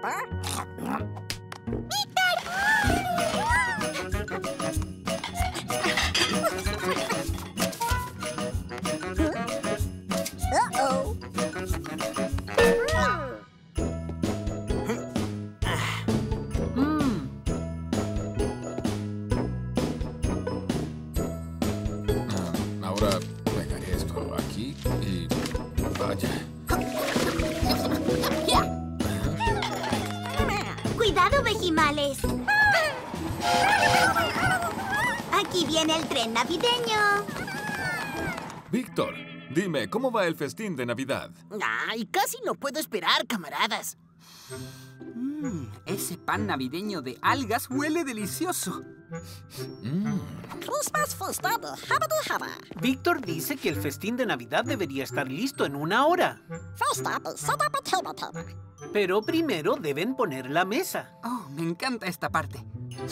Ahora pegaré esto aquí y vaya. ¡Cuidado, Vejimales! Aquí viene el tren navideño. Víctor, dime, ¿cómo va el festín de Navidad? ¡Ay, casi no puedo esperar, camaradas! Ese pan navideño de algas huele delicioso. Víctor dice que el festín de Navidad debería estar listo en 1 hora. Pero primero deben poner la mesa. Oh, me encanta esta parte.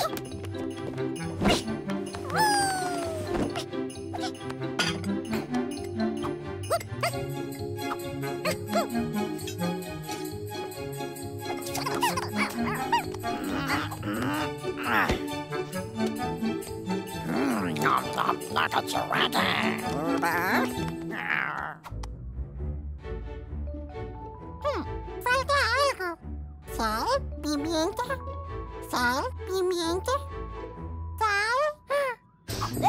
Falta algo. Sal, pimienta. Sal, pimienta. Sal.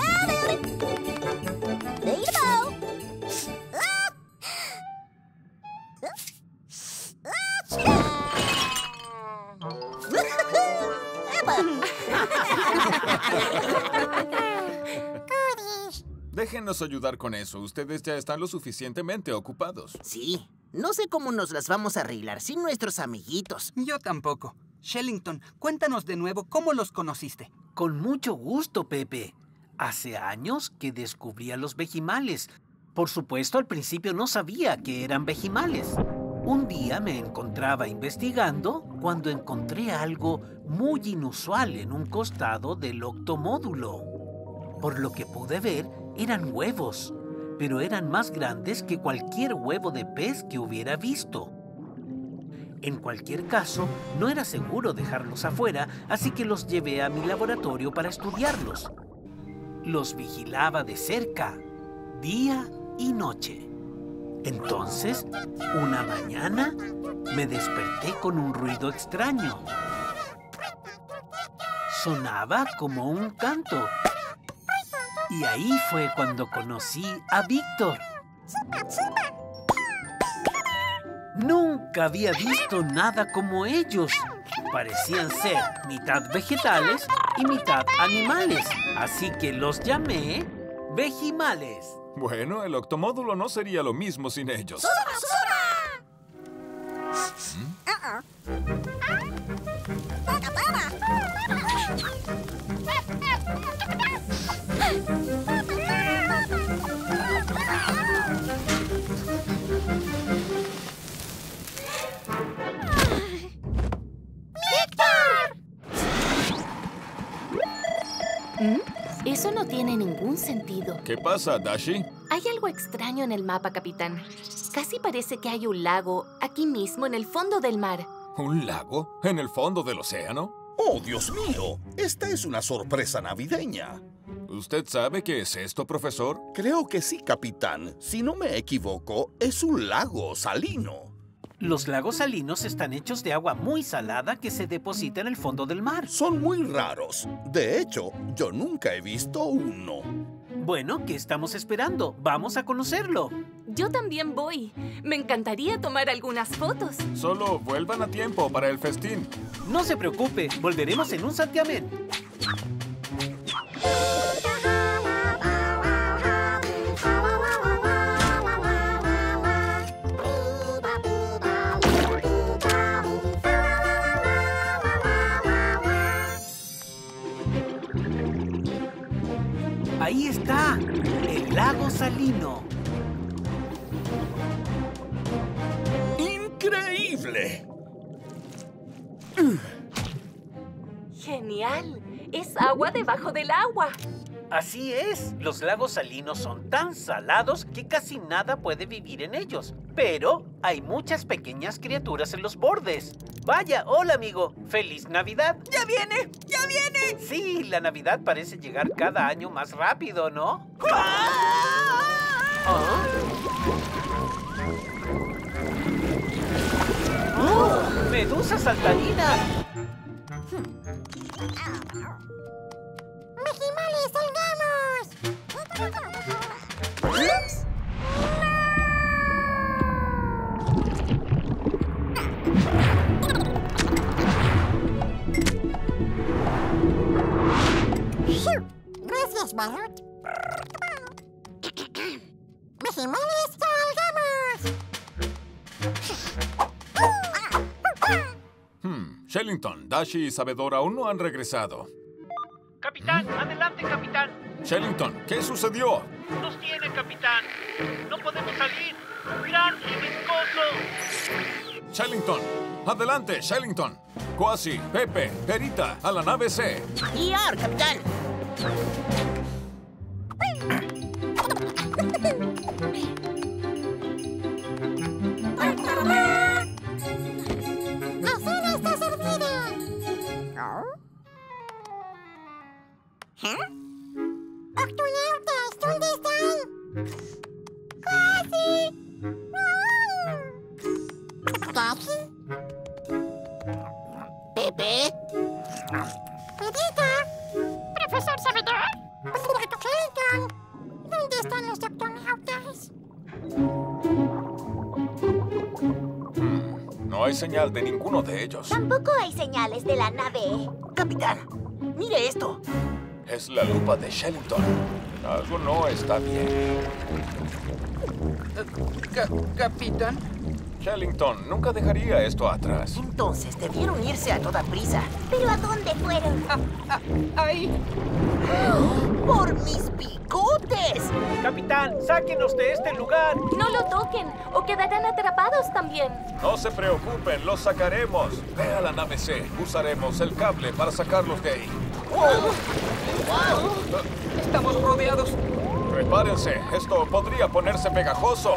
Déjenos ayudar con eso. Ustedes ya están lo suficientemente ocupados. Sí, no sé cómo nos las vamos a arreglar sin nuestros amiguitos. Yo tampoco. Shellington, cuéntanos de nuevo cómo los conociste. Con mucho gusto, Pepe. Hace años que descubrí a los vejimales. Por supuesto, al principio no sabía que eran vejimales. Un día me encontraba investigando cuando encontré algo muy inusual en un costado del octomódulo. Por lo que pude ver, eran huevos, pero eran más grandes que cualquier huevo de pez que hubiera visto. En cualquier caso, no era seguro dejarlos afuera, así que los llevé a mi laboratorio para estudiarlos. Los vigilaba de cerca, día y noche. Entonces, una mañana, me desperté con un ruido extraño. Sonaba como un canto. Y ahí fue cuando conocí a Víctor. Nunca había visto nada como ellos. Parecían ser mitad vegetales y mitad animales. Así que los llamé Vejimales. Bueno, el octomódulo no sería lo mismo sin ellos. Eso no tiene ningún sentido. ¿Qué pasa, Dashi? Hay algo extraño en el mapa, capitán. Casi parece que hay un lago aquí mismo en el fondo del mar. ¿Un lago? ¿En el fondo del océano? ¡Oh, Dios mío! Esta es una sorpresa navideña. ¿Usted sabe qué es esto, profesor? Creo que sí, capitán. Si no me equivoco, es un lago salino. Los lagos salinos están hechos de agua muy salada que se deposita en el fondo del mar. Son muy raros. De hecho, yo nunca he visto uno. Bueno, ¿qué estamos esperando? Vamos a conocerlo. Yo también voy. Me encantaría tomar algunas fotos. Solo vuelvan a tiempo para el festín. No se preocupe, volveremos en un santiamén. Ahí está, el lago salino. ¡Increíble! ¡Genial! Es agua debajo del agua. Así es, los lagos salinos son tan salados que casi nada puede vivir en ellos. Pero hay muchas pequeñas criaturas en los bordes. Vaya, hola amigo, ¡feliz Navidad! ¡Ya viene! ¡Ya viene! Sí, la Navidad parece llegar cada año más rápido, ¿no? ¿Ah? ¡Oh! ¡Medusa saltarina! ¡Vejimales, salgamos! Gracias, Barrot. ¡Vejimales, salgamos! Shellington, Dashi y Sabedor aún no han regresado. ¡Capitán! ¡Adelante, capitán! Shellington, ¿qué sucedió? ¡Nos tiene, capitán! ¡No podemos salir! ¡Gran y viscoso! Shellington, adelante, Shellington. Quasi, Pepe, Perita, a la nave C. ¡IAR, capitán! ¡La cena está servida! ¡Octonautas! ¿Dónde están? ¡Casi! ¿Casi? ¿Pepe? ¿Perita? ¿Profesor Sabedor? Shellington, ¿dónde están los octonautas? No hay señal de ninguno de ellos. Tampoco hay señales de la nave. Capitán, mire esto. Es la lupa de Shellington. Algo no está bien. Capitán. Shellington nunca dejaría esto atrás. Entonces debieron irse a toda prisa. ¿Pero a dónde fueron? Ahí. ¡Por mis bigotes! ¡Capitán, sáquenos de este lugar! No lo toquen o quedarán atrapados también. No se preocupen, los sacaremos. Ve a la nave C. Usaremos el cable para sacarlos de ahí. Estamos rodeados. Prepárense, esto podría ponerse pegajoso.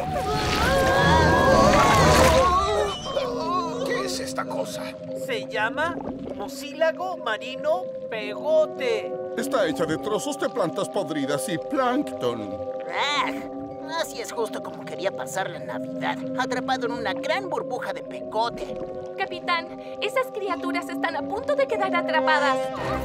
¿Qué es esta cosa? Se llama mucílago marino pegote. Está hecha de trozos de plantas podridas y plancton. ¡Ah! Así es justo como quería pasar la Navidad, atrapado en una gran burbuja de pegote. Capitán, esas criaturas están a punto de quedar atrapadas.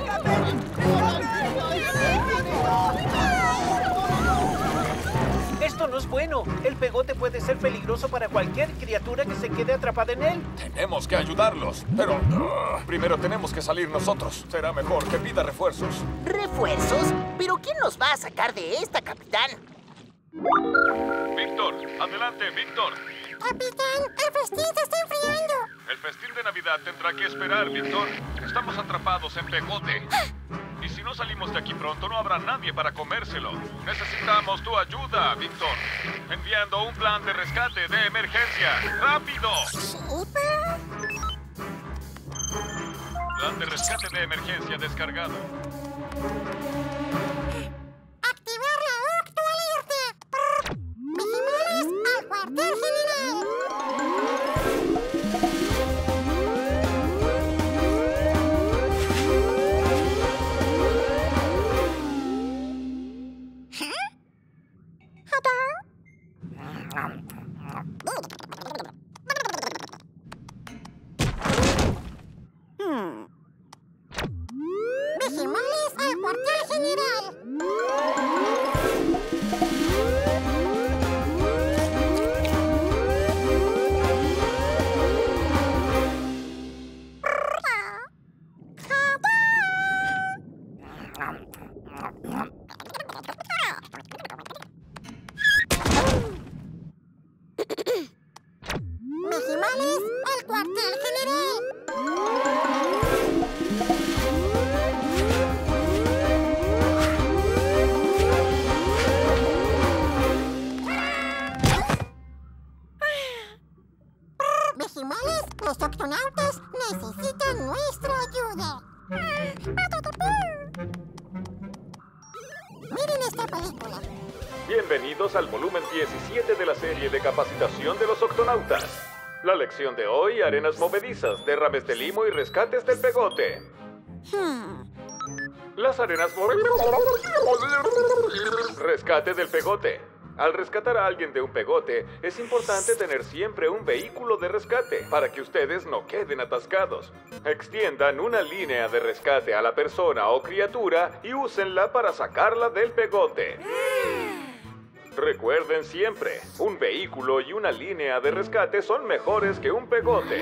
Esto no es bueno. El pegote puede ser peligroso para cualquier criatura que se quede atrapada en él. Tenemos que ayudarlos, pero primero tenemos que salir nosotros. Será mejor que pida refuerzos. ¿Refuerzos? ¿Pero quién nos va a sacar de esta, capitán? Víctor, adelante, Víctor. Capitán, el festín se está enfriando. El festín de Navidad tendrá que esperar, Víctor. Estamos atrapados en pegote. Y si no salimos de aquí pronto, no habrá nadie para comérselo. Necesitamos tu ayuda, Víctor. Enviando un plan de rescate de emergencia. ¡Rápido! Plan de rescate de emergencia descargado. Activar la octoalerta. Vejimales al cuartel general. Vejimales al cuartel general. Vejimales al cuartel general. Vejimales, los octonautas necesitan nuestra ayuda. Miren esta película. Bienvenidos al volumen 17 de la serie de capacitación de los octonautas. La lección de hoy, arenas movedizas, derrames de limo y rescates del pegote. Las arenas rescate del pegote. Al rescatar a alguien de un pegote, es importante tener siempre un vehículo de rescate para que ustedes no queden atascados. Extiendan una línea de rescate a la persona o criatura y úsenla para sacarla del pegote. Recuerden siempre, un vehículo y una línea de rescate son mejores que un pegote.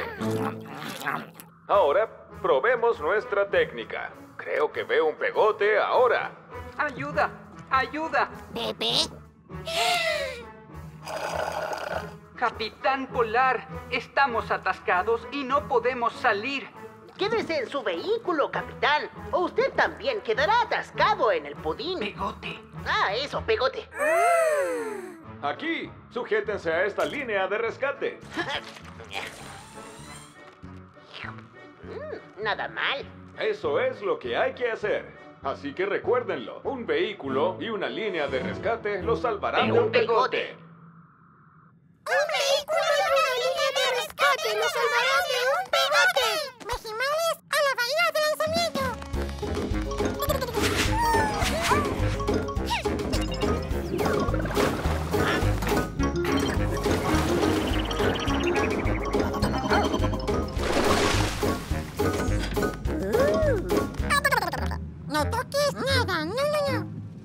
Ahora, probemos nuestra técnica. Creo que veo un pegote ahora. ¡Ayuda! ¡Ayuda! ¿Pepe? Capitán Polar, estamos atascados y no podemos salir. Quédese en su vehículo, capitán. O usted también quedará atascado en el pudín. Pegote. Ah, eso, pegote. Aquí, sujétense a esta línea de rescate. Nada mal. Eso es lo que hay que hacer. Así que recuérdenlo, un vehículo y una línea de rescate los salvarán de un pegote. ¡Un vehículo y una línea de rescate nos salvarán de un pegote! ¡Vejimales a la bahía de lanzamiento! ¡No toques nada! ¡No, no, no!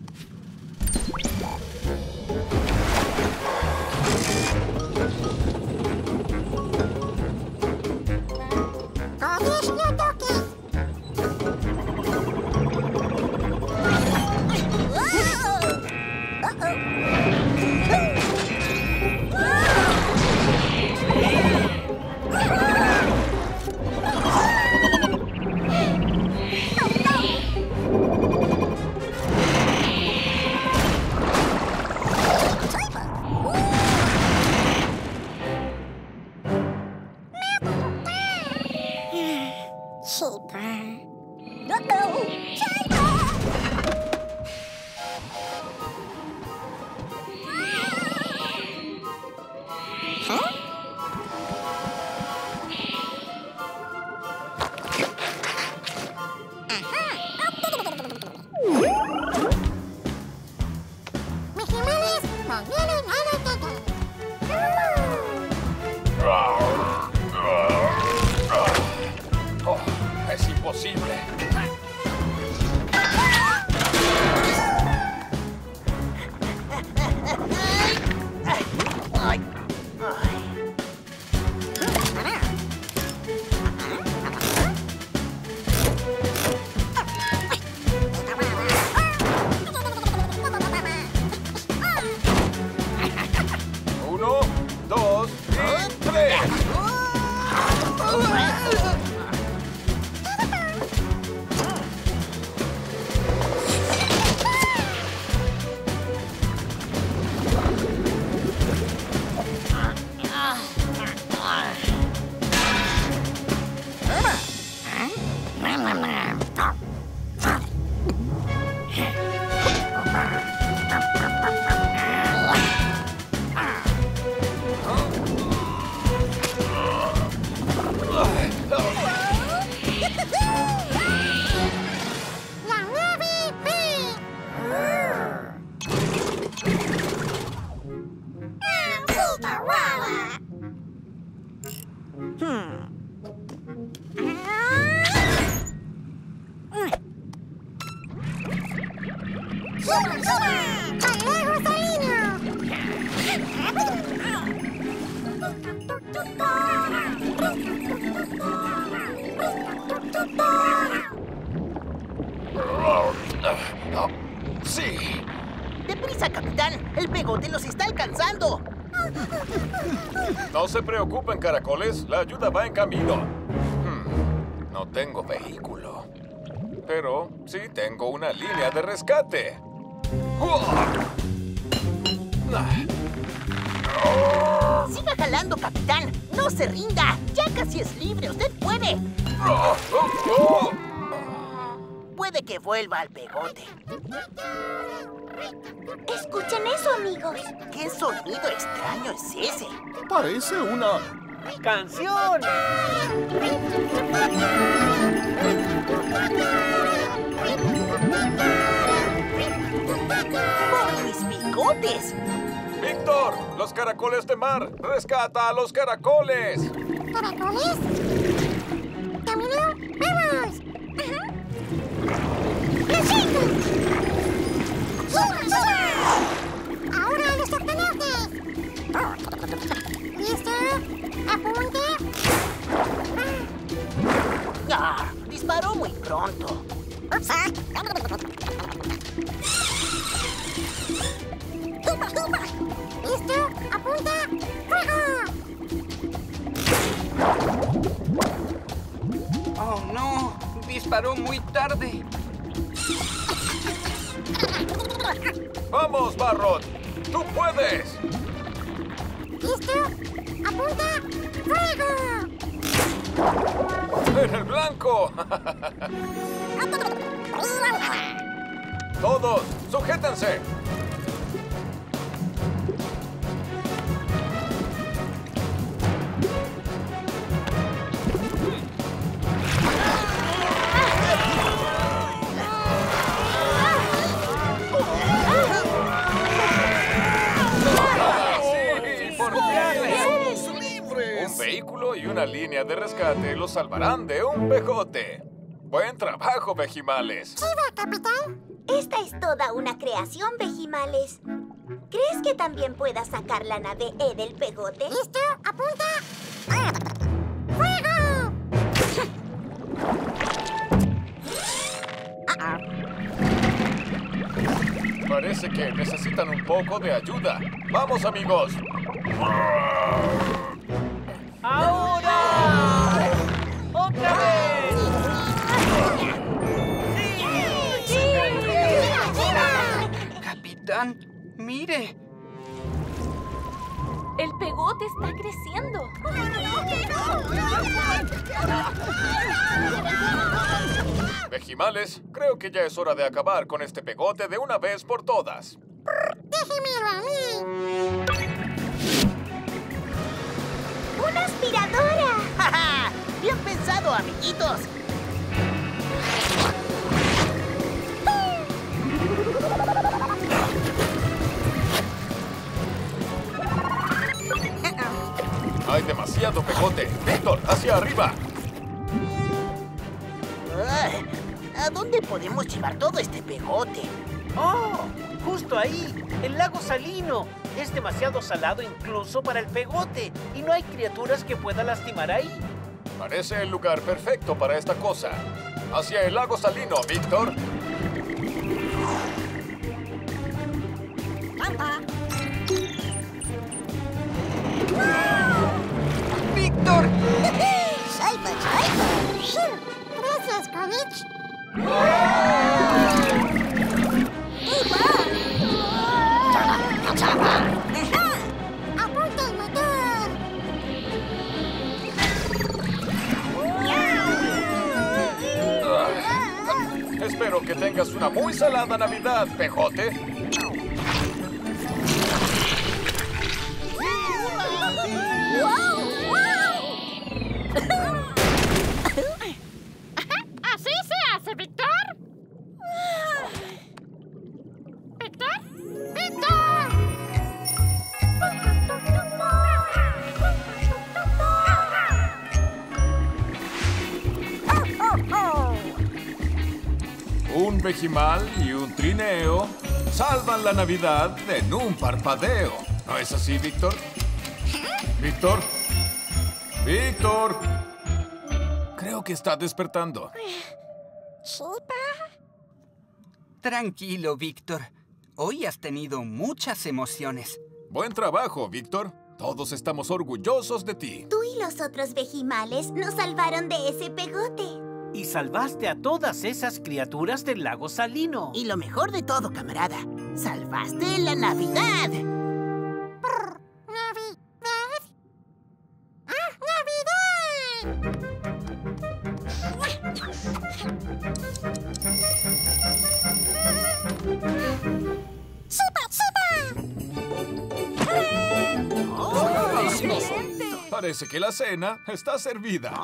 ¡Corres, no toques! Es imposible. Uno, dos y tres. Sí. ¡Deprisa, capitán! ¡El pegote los está alcanzando! No se preocupen, caracoles. La ayuda va en camino. No tengo vehículo. Pero sí tengo una línea de rescate. ¡Siga jalando, capitán! ¡No se rinda! ¡Ya casi es libre! ¡Usted puede! puede que vuelva al pegote. Escuchen eso, amigos. ¿Qué sonido extraño es ese? Parece una... ¡Canción! ¡Por mis bigotes! ¡Víctor! ¡Los caracoles de mar! ¡Rescata a los caracoles! ¿Caracoles? ¡Camino! ¡Vamos! ¡Presento! ¡Suba, suba! ¡Ahora los octanajes! ¿Listo? ¡Apunte! ¡Ah! Disparó muy pronto. ¿Listo? ¡Apunta! ¡Fuego! ¡Oh, no! Disparó muy tarde. ¡Vamos, Barrot! ¡Tú puedes! ¿Listo? ¡Apunta! ¡Fuego! ¡En el blanco! ¡Todos, sujétense! Un vehículo y una línea de rescate los salvarán de un pegote. ¡Buen trabajo, Vejimales! ¡Chiva, capitán! Esta es toda una creación, Vejimales. ¿Crees que también puedas sacar la nave E del pegote? ¿Listo? ¡Apunta! ¡Fuego! Parece que necesitan un poco de ayuda. ¡Vamos, amigos! ¡Ahora! ¡Otra vez! Capitán, mire. El pegote está creciendo. Vejimales, creo que ya es hora de acabar con este pegote de una vez por todas. ¡Déjemelo a mí! ¡Una aspiradora! ¡Ja, ja! ¡Bien pensado, amiguitos! Hay demasiado pegote. Víctor, hacia arriba. ¿A dónde podemos llevar todo este pegote? ¡Oh! Justo ahí, el lago salino. Es demasiado salado incluso para el pegote. Y no hay criaturas que puedan lastimar ahí. Parece el lugar perfecto para esta cosa. Hacia el lago salino, Víctor. ¡Víctor! Gracias, Konich. ¡Apunta el motor! Espero que tengas una muy salada Navidad, pejote. ¿Así se hace, Víctor? ¿Víctor? ¡Víctor! Un vejimal y un trineo salvan la Navidad en un parpadeo. ¿No es así, Víctor? ¿Víctor? ¡Víctor! Creo que está despertando. Tranquilo, Víctor. Hoy has tenido muchas emociones. Buen trabajo, Víctor. Todos estamos orgullosos de ti. Tú y los otros Vejimales nos salvaron de ese pegote. Y salvaste a todas esas criaturas del lago salino. Y lo mejor de todo, camarada, salvaste la Navidad. ¿Navidad? ¡Ah, Navidad! Parece que la cena está servida.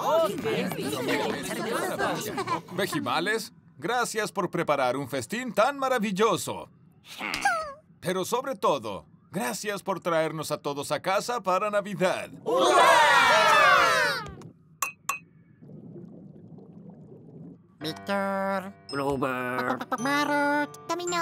Vejimales, gracias por preparar un festín tan maravilloso. Pero sobre todo, gracias por traernos a todos a casa para Navidad. Víctor. Grover. Marut. Camino.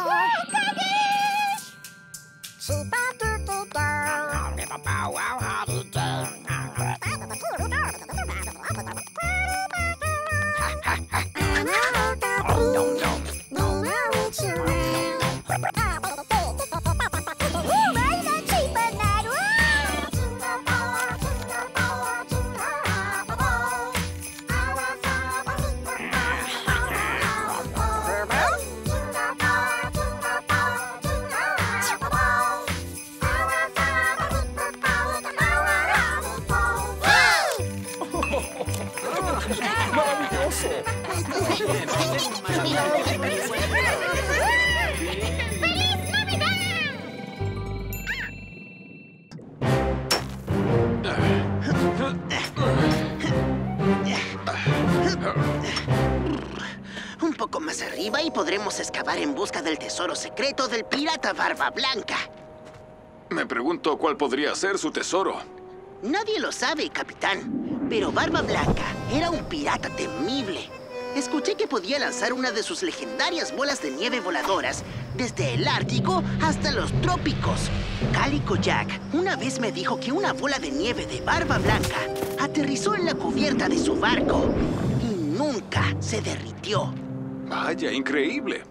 Un poco más arriba y podremos excavar en busca del tesoro secreto del pirata Barba Blanca. Me pregunto cuál podría ser su tesoro. Nadie lo sabe, capitán, pero Barba Blanca era un pirata temible. Escuché que podía lanzar una de sus legendarias bolas de nieve voladoras desde el Ártico hasta los trópicos. Cálico Jack una vez me dijo que una bola de nieve de Barba Blanca aterrizó en la cubierta de su barco y nunca se derritió. Vaya, increíble.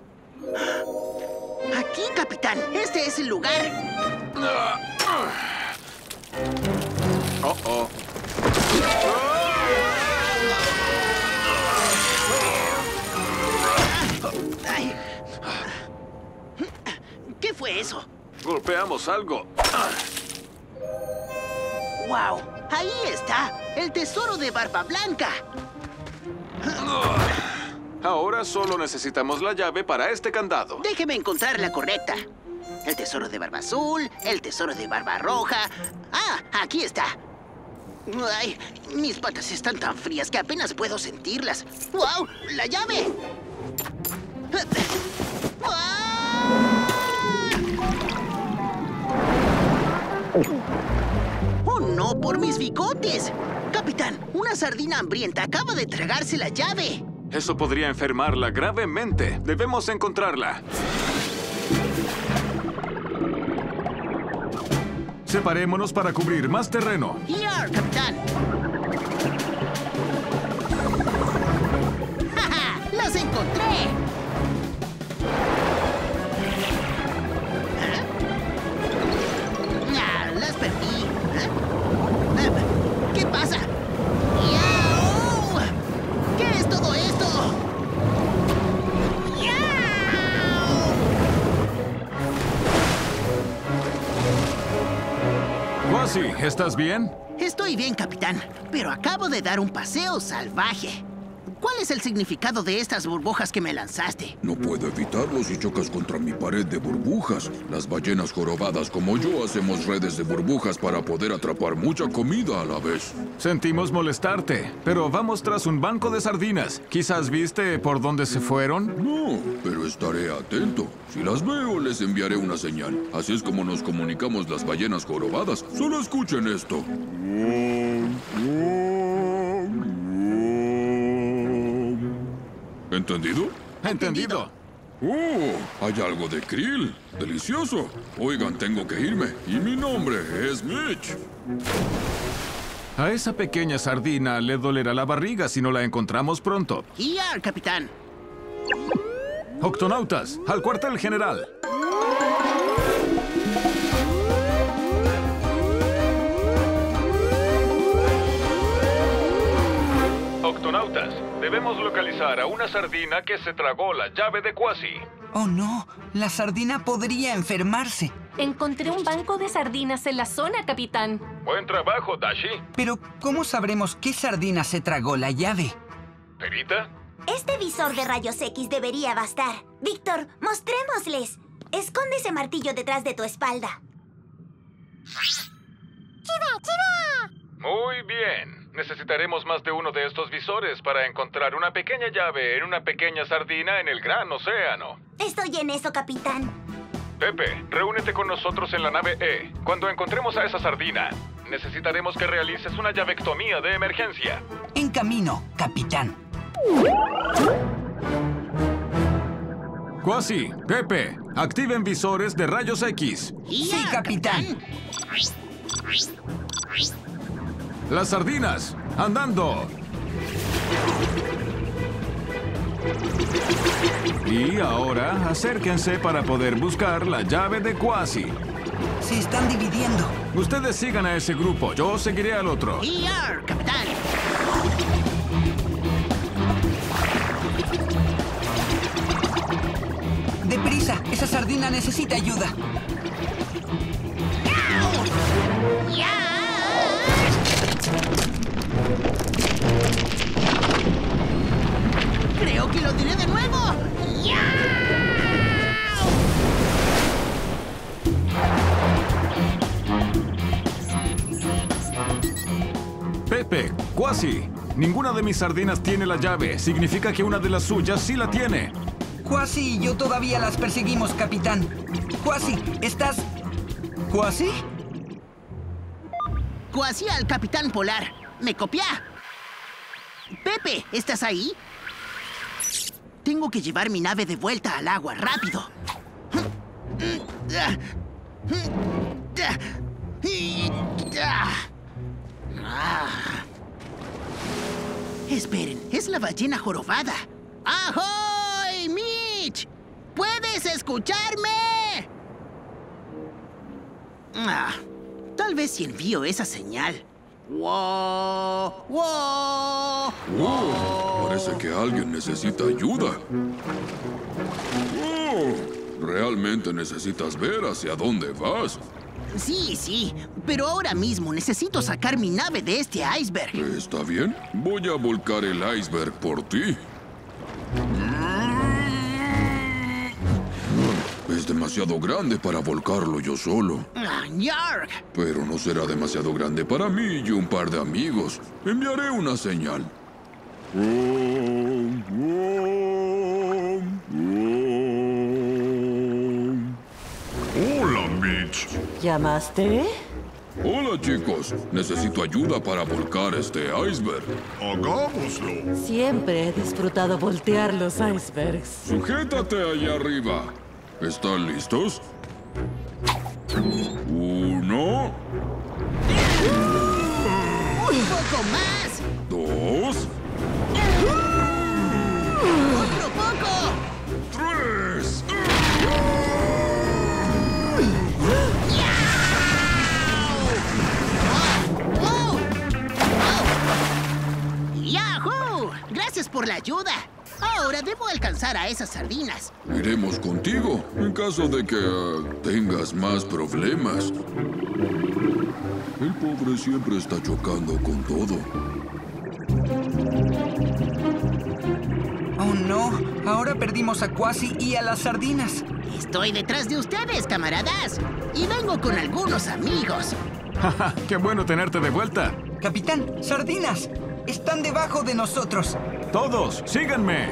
Aquí, capitán. Este es el lugar. Oh. Ay. ¿Qué fue eso? Golpeamos algo. ¡Wow! Ahí está, el tesoro de Barba Blanca. Ahora solo necesitamos la llave para este candado. Déjeme encontrar la correcta. El tesoro de Barba Azul, el tesoro de Barba Roja. ¡Ah! Aquí está. Ay, mis patas están tan frías que apenas puedo sentirlas. ¡Wow! ¡La llave! ¡Oh, no! ¡Por mis bigotes! Capitán, una sardina hambrienta acaba de tragarse la llave. Eso podría enfermarla gravemente. Debemos encontrarla. Separémonos para cubrir más terreno. ¡Ya, capitán! ¡Ja, ja! ¡Las encontré! Las perdí. ¿Qué pasa? ¡Yau! ¿Qué es todo esto? Quasi, ¿estás bien? Estoy bien, capitán, pero acabo de dar un paseo salvaje. ¿Cuál es el significado de estas burbujas que me lanzaste? No puedo evitarlo si chocas contra mi pared de burbujas. Las ballenas jorobadas como yo hacemos redes de burbujas para poder atrapar mucha comida a la vez. Sentimos molestarte, pero vamos tras un banco de sardinas. ¿Quizás viste por dónde se fueron? No, pero estaré atento. Si las veo, les enviaré una señal. Así es como nos comunicamos las ballenas jorobadas. Solo escuchen esto. ¿Entendido? Entendido. ¡Oh! Hay algo de krill. ¡Delicioso! Oigan, tengo que irme. Y mi nombre es Mitch. A esa pequeña sardina le dolerá la barriga si no la encontramos pronto. ¡Ya, capitán! Octonautas, al cuartel general. Octonautas, debemos localizar a una sardina que se tragó la llave de Quasi. Oh, no. La sardina podría enfermarse. Encontré un banco de sardinas en la zona, capitán. Buen trabajo, Dashi. Pero, ¿cómo sabremos qué sardina se tragó la llave? ¿Perita? Este visor de rayos X debería bastar. Víctor, mostrémosles. Esconde ese martillo detrás de tu espalda. ¡Chiva, chiva! Muy bien. Necesitaremos más de uno de estos visores para encontrar una pequeña llave en una pequeña sardina en el gran océano. Estoy en eso, capitán. Pepe, reúnete con nosotros en la nave E. Cuando encontremos a esa sardina, necesitaremos que realices una llavectomía de emergencia. En camino, capitán. Quasi, Pepe, activen visores de rayos X. Sí, capitán. Las sardinas, andando. Y ahora acérquense para poder buscar la llave de Quasi. Se están dividiendo. Ustedes sigan a ese grupo, yo seguiré al otro. ¡ER, capitán! ¡Deprisa! Esa sardina necesita ayuda. Creo que lo diré de nuevo. Pepe, Quasi, ninguna de mis sardinas tiene la llave. Significa que una de las suyas sí la tiene. Quasi y yo todavía las perseguimos, capitán. Quasi, ¿estás...? ¿Quasi? Quasi al capitán Polar. ¿Me copia? Pepe, ¿estás ahí? Tengo que llevar mi nave de vuelta al agua, rápido. Esperen, es la ballena jorobada. ¡Ahoy, Mitch! ¿Puedes escucharme? Tal vez si envío esa señal. ¡Wow! ¡Wow! Parece que alguien necesita ayuda. ¿Realmente necesitas ver hacia dónde vas? Sí, pero ahora mismo necesito sacar mi nave de este iceberg. Está bien, voy a volcar el iceberg por ti. Es demasiado grande para volcarlo yo solo. ¡Yarg! Pero no será demasiado grande para mí y un par de amigos. Enviaré una señal. Hola, Mitch. ¿Llamaste? Hola, chicos. Necesito ayuda para volcar este iceberg. Hagámoslo. Siempre he disfrutado voltear los icebergs. Sujétate allá arriba. ¿Están listos? 1. ¡Un poco más! 2. ¡Otro poco! 3. ¡Yahoo! Gracias por la ayuda. Ahora debo alcanzar a esas sardinas. Iremos contigo en caso de que tengas más problemas. El pobre siempre está chocando con todo. Oh, no. Ahora perdimos a Quasi y a las sardinas. Estoy detrás de ustedes, camaradas. Y vengo con algunos amigos. ¡Qué bueno tenerte de vuelta! Capitán, sardinas. Están debajo de nosotros. ¡Todos, síganme!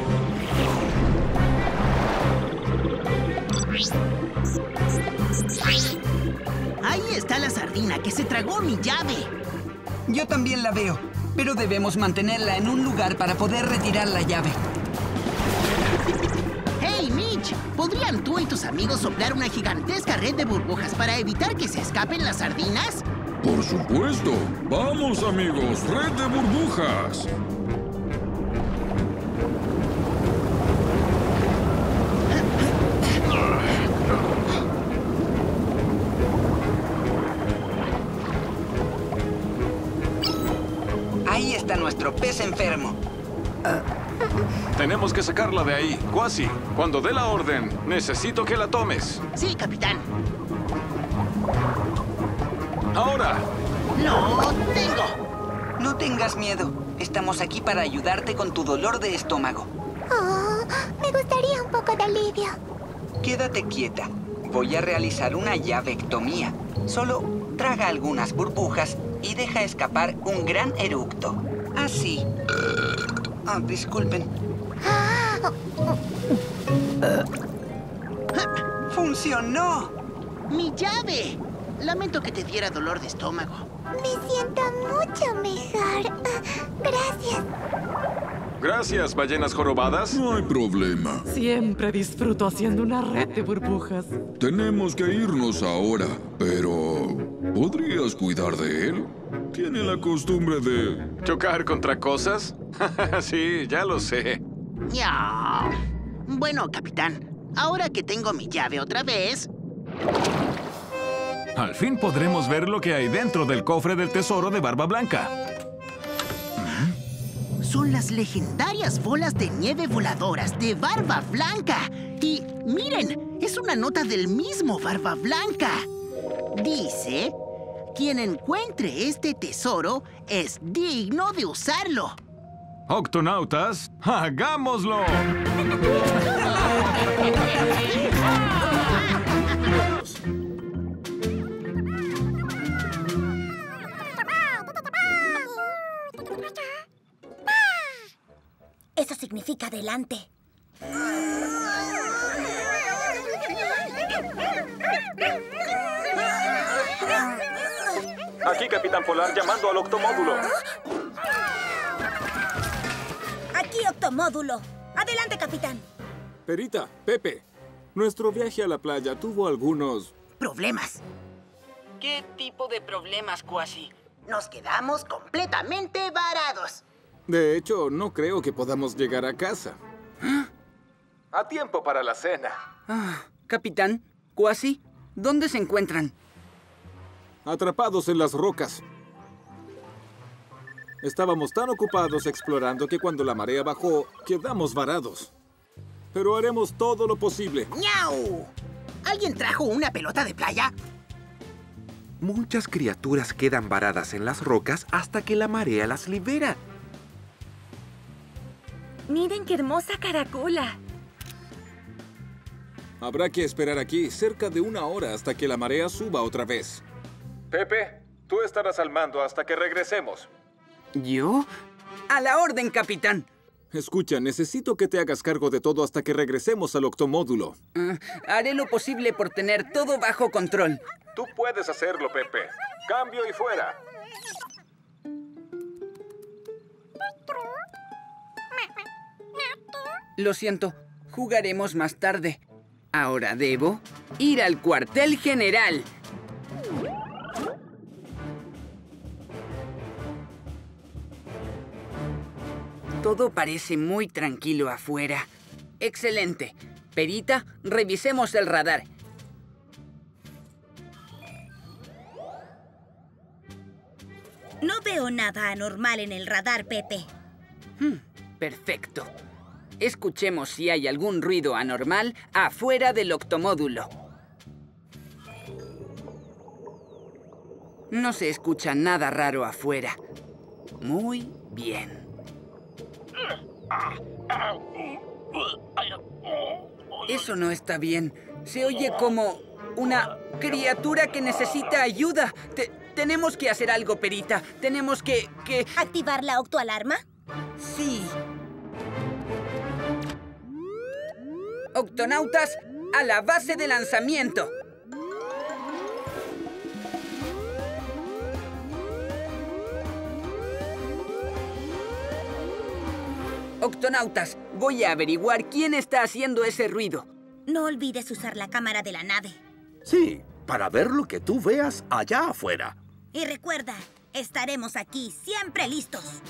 Ahí está la sardina que se tragó mi llave. Yo también la veo, pero debemos mantenerla en un lugar para poder retirar la llave. ¡Hey, Mitch! ¿Podrían tú y tus amigos soplar una gigantesca red de burbujas para evitar que se escapen las sardinas? Por supuesto. Vamos, amigos. Red de burbujas. Ahí está nuestro pez enfermo. Tenemos que sacarla de ahí. Quasi, cuando dé la orden, necesito que la tomes. Sí, capitán. ¡Ahora! ¡No tengo! No tengas miedo. Estamos aquí para ayudarte con tu dolor de estómago. Oh, me gustaría un poco de alivio. Quédate quieta. Voy a realizar una llavectomía. Solo traga algunas burbujas y deja escapar un gran eructo. Así. Oh, disculpen. ¡Funcionó! ¡Mi llave! Lamento que te diera dolor de estómago. Me siento mucho mejor. Gracias. Gracias, ballenas jorobadas. No hay problema. Siempre disfruto haciendo una red de burbujas. Tenemos que irnos ahora, pero ¿podrías cuidar de él? Tiene la costumbre de... ¿Chocar contra cosas? Sí, ya lo sé. Ya. Bueno, capitán, ahora que tengo mi llave otra vez... Al fin podremos ver lo que hay dentro del cofre del tesoro de Barba Blanca. Son las legendarias bolas de nieve voladoras de Barba Blanca. Y miren, es una nota del mismo Barba Blanca. Dice, quien encuentre este tesoro es digno de usarlo. Octonautas, ¡hagámoslo! Eso significa adelante. Aquí, Capitán Polar, llamando al octomódulo. Aquí, octomódulo. Adelante, capitán. Perita, Pepe, nuestro viaje a la playa tuvo algunos... problemas. ¿Qué tipo de problemas, Kwasi? Nos quedamos completamente varados. De hecho, no creo que podamos llegar a casa. A tiempo para la cena. Capitán, Kwasi, ¿dónde se encuentran? Atrapados en las rocas. Estábamos tan ocupados explorando que cuando la marea bajó, quedamos varados. Pero haremos todo lo posible. ¡Miau! ¿Alguien trajo una pelota de playa? Muchas criaturas quedan varadas en las rocas hasta que la marea las libera. Miren qué hermosa caracola. Habrá que esperar aquí cerca de 1 hora hasta que la marea suba otra vez. Pepe, tú estarás al mando hasta que regresemos. ¿Yo? ¡A la orden, capitán! Escucha, necesito que te hagas cargo de todo hasta que regresemos al octomódulo. Haré lo posible por tener todo bajo control. Tú puedes hacerlo, Pepe. Cambio y fuera. Lo siento, jugaremos más tarde. Ahora debo ir al cuartel general. Todo parece muy tranquilo afuera. Excelente. Perita, revisemos el radar. No veo nada anormal en el radar, Pepe. Perfecto. Escuchemos si hay algún ruido anormal afuera del octomódulo. No se escucha nada raro afuera. Muy bien. Eso no está bien. Se oye como una criatura que necesita ayuda. Tenemos que hacer algo, Perita. Tenemos que... ¿Activar la octoalarma? Sí. Octonautas, a la base de lanzamiento. Octonautas, voy a averiguar quién está haciendo ese ruido. No olvides usar la cámara de la nave. Sí, para ver lo que tú veas allá afuera. Y recuerda, estaremos aquí siempre listos.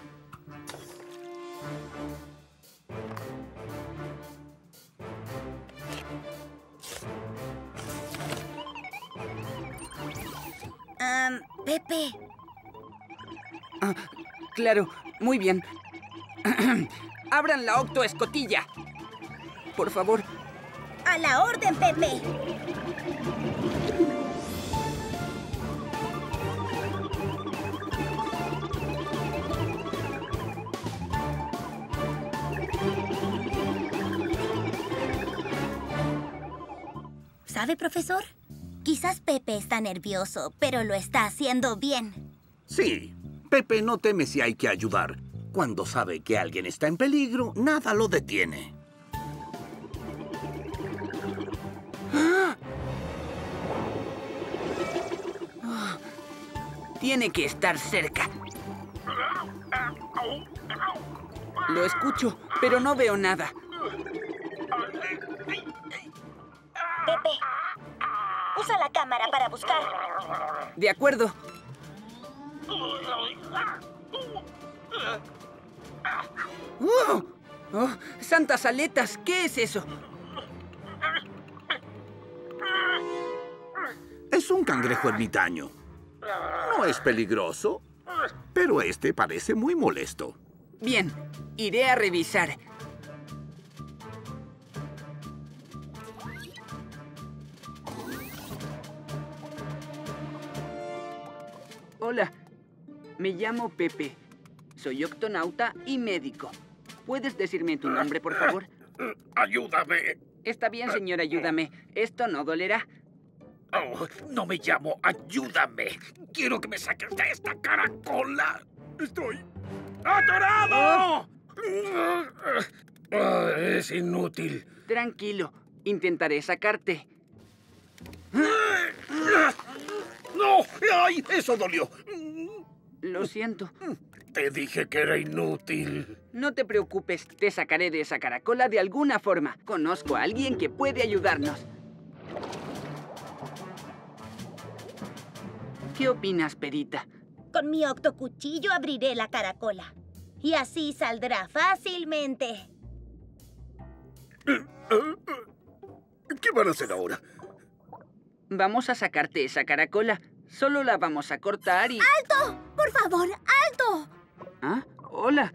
Pepe. Claro, muy bien. Abran la octoescotilla. Por favor. ¡A la orden, Pepe! ¿Sabe, profesor? Quizás Pepe está nervioso, pero lo está haciendo bien. Sí, Pepe no teme si hay que ayudar. Cuando sabe que alguien está en peligro, nada lo detiene. Tiene que estar cerca. Lo escucho, pero no veo nada. Pepe, usa la cámara para buscar. De acuerdo. ¡Oh! ¡Santas aletas! ¿Qué es eso? Es un cangrejo ermitaño. No es peligroso, pero este parece muy molesto. Bien, iré a revisar. Hola, me llamo Pepe. Soy octonauta y médico. ¿Puedes decirme tu nombre, por favor? Ayúdame. Está bien, señor, ayúdame. Esto no dolerá. Oh, no me llamo Ayúdame. Quiero que me saques de esta caracola. Estoy atorado. Es inútil. Tranquilo, intentaré sacarte. ¡No! ¡Ay! ¡Eso dolió! Lo siento. Te dije que era inútil. No te preocupes, te sacaré de esa caracola de alguna forma. Conozco a alguien que puede ayudarnos. ¿Qué opinas, Perita? Con mi octocuchillo abriré la caracola. Y así saldrá fácilmente. ¿Qué van a hacer ahora? Vamos a sacarte esa caracola. Solo la vamos a cortar y... ¡Alto! ¡Por favor, alto! ¿Ah? Hola.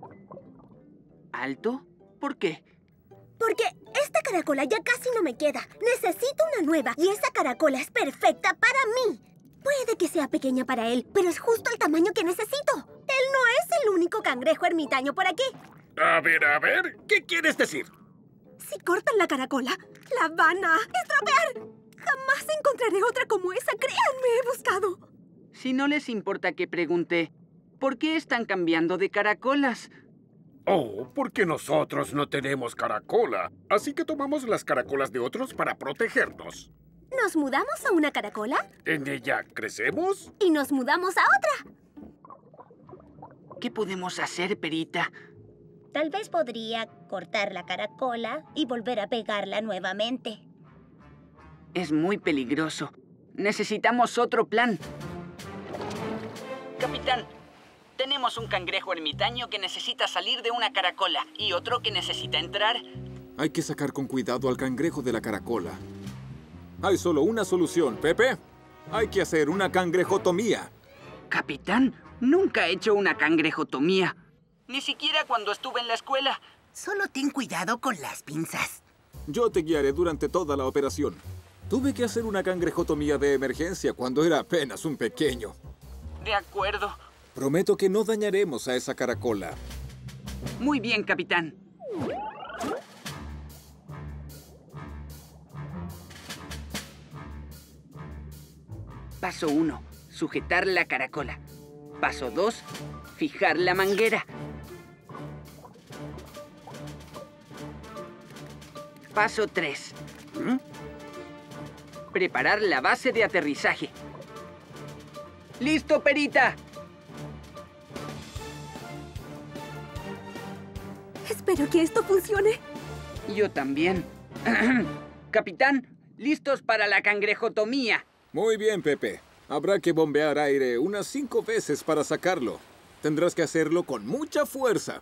¿Alto? ¿Por qué? Porque esta caracola ya casi no me queda. Necesito una nueva. Y esa caracola es perfecta para mí. Puede que sea pequeña para él, pero es justo el tamaño que necesito. Él no es el único cangrejo ermitaño por aquí. A ver, ¿qué quieres decir? Si cortan la caracola, la van a estropear. Jamás encontraré otra como esa, créanme, he buscado. Si no les importa que pregunte, ¿por qué están cambiando de caracolas? Oh, porque nosotros no tenemos caracola. Así que tomamos las caracolas de otros para protegernos. ¿Nos mudamos a una caracola? ¿En ella crecemos? Y nos mudamos a otra. ¿Qué podemos hacer, Perita? Tal vez podría cortar la caracola y volver a pegarla nuevamente. Es muy peligroso. Necesitamos otro plan. Capitán, tenemos un cangrejo ermitaño que necesita salir de una caracola y otro que necesita entrar. Hay que sacar con cuidado al cangrejo de la caracola. Hay solo una solución, Pepe. Hay que hacer una cangrejotomía. Capitán, nunca he hecho una cangrejotomía. Ni siquiera cuando estuve en la escuela. Solo ten cuidado con las pinzas. Yo te guiaré durante toda la operación. Tuve que hacer una cangrejotomía de emergencia cuando era apenas un pequeño. De acuerdo. Prometo que no dañaremos a esa caracola. Muy bien, capitán. Paso 1. Sujetar la caracola. Paso 2. Fijar la manguera. Paso 3. Preparar la base de aterrizaje. ¡Listo, Perita! Espero que esto funcione. Yo también. Capitán, listos para la cangrejotomía. Muy bien, Pepe. Habrá que bombear aire unas 5 veces para sacarlo. Tendrás que hacerlo con mucha fuerza.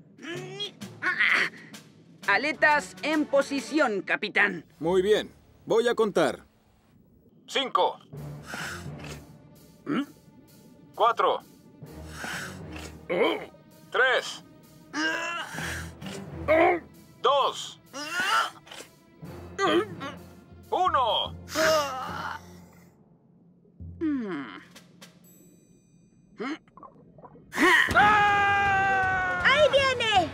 Aletas en posición, capitán. Muy bien. Voy a contar. 5. 4. 3. 2. 1. ¡Ahí viene!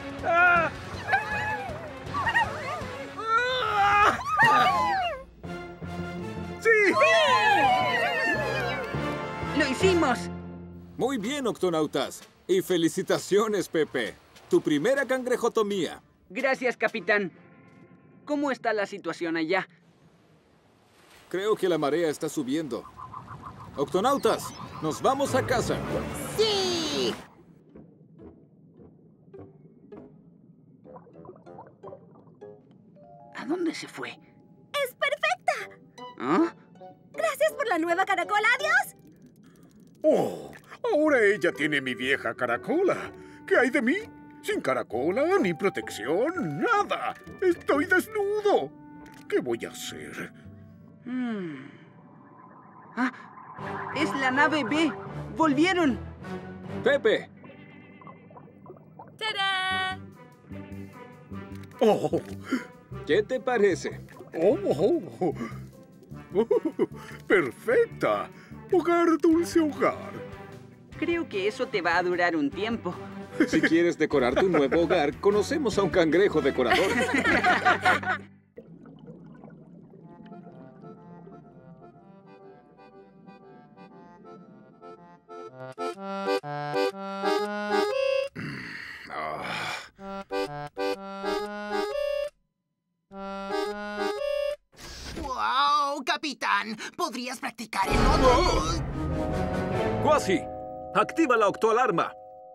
¡Sí! ¡Lo hicimos! Muy bien, octonautas. Y felicitaciones, Pepe. Tu primera cangrejotomía. Gracias, capitán. ¿Cómo está la situación allá? Creo que la marea está subiendo. Octonautas, nos vamos a casa. ¡Sí! ¿A dónde se fue? ¡Es perfecta! ¿Ah? Gracias por la nueva caracola. ¡Adiós! ¡Oh! Ahora ella tiene mi vieja caracola. ¿Qué hay de mí? Sin caracola, ni protección, nada. Estoy desnudo. ¿Qué voy a hacer? Ah, es la nave B. ¡Volvieron! ¡Pepe! ¡Tarán! ¡Oh! ¿Qué te parece? ¡Oh! ¡Perfecta! Hogar, dulce hogar. Creo que eso te va a durar un tiempo. Si quieres decorar tu nuevo hogar, conocemos a un cangrejo decorador. ¡Wow, capitán! ¿Podrías practicar en otro? ¡Quasi! ¡Activa la octoalarma!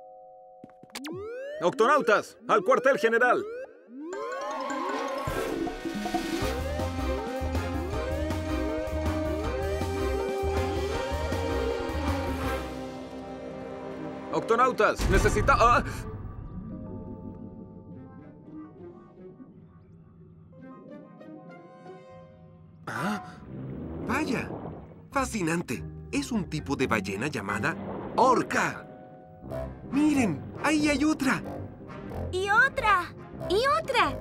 ¡Octonautas! ¡Al cuartel general! ¡Octonautas! ¡Necesita... ¡Ah! ¡Ah! ¡Vaya! ¡Fascinante! Es un tipo de ballena llamada orca. ¡Miren! ¡Ahí hay otra! ¡Y otra! ¡Y otra!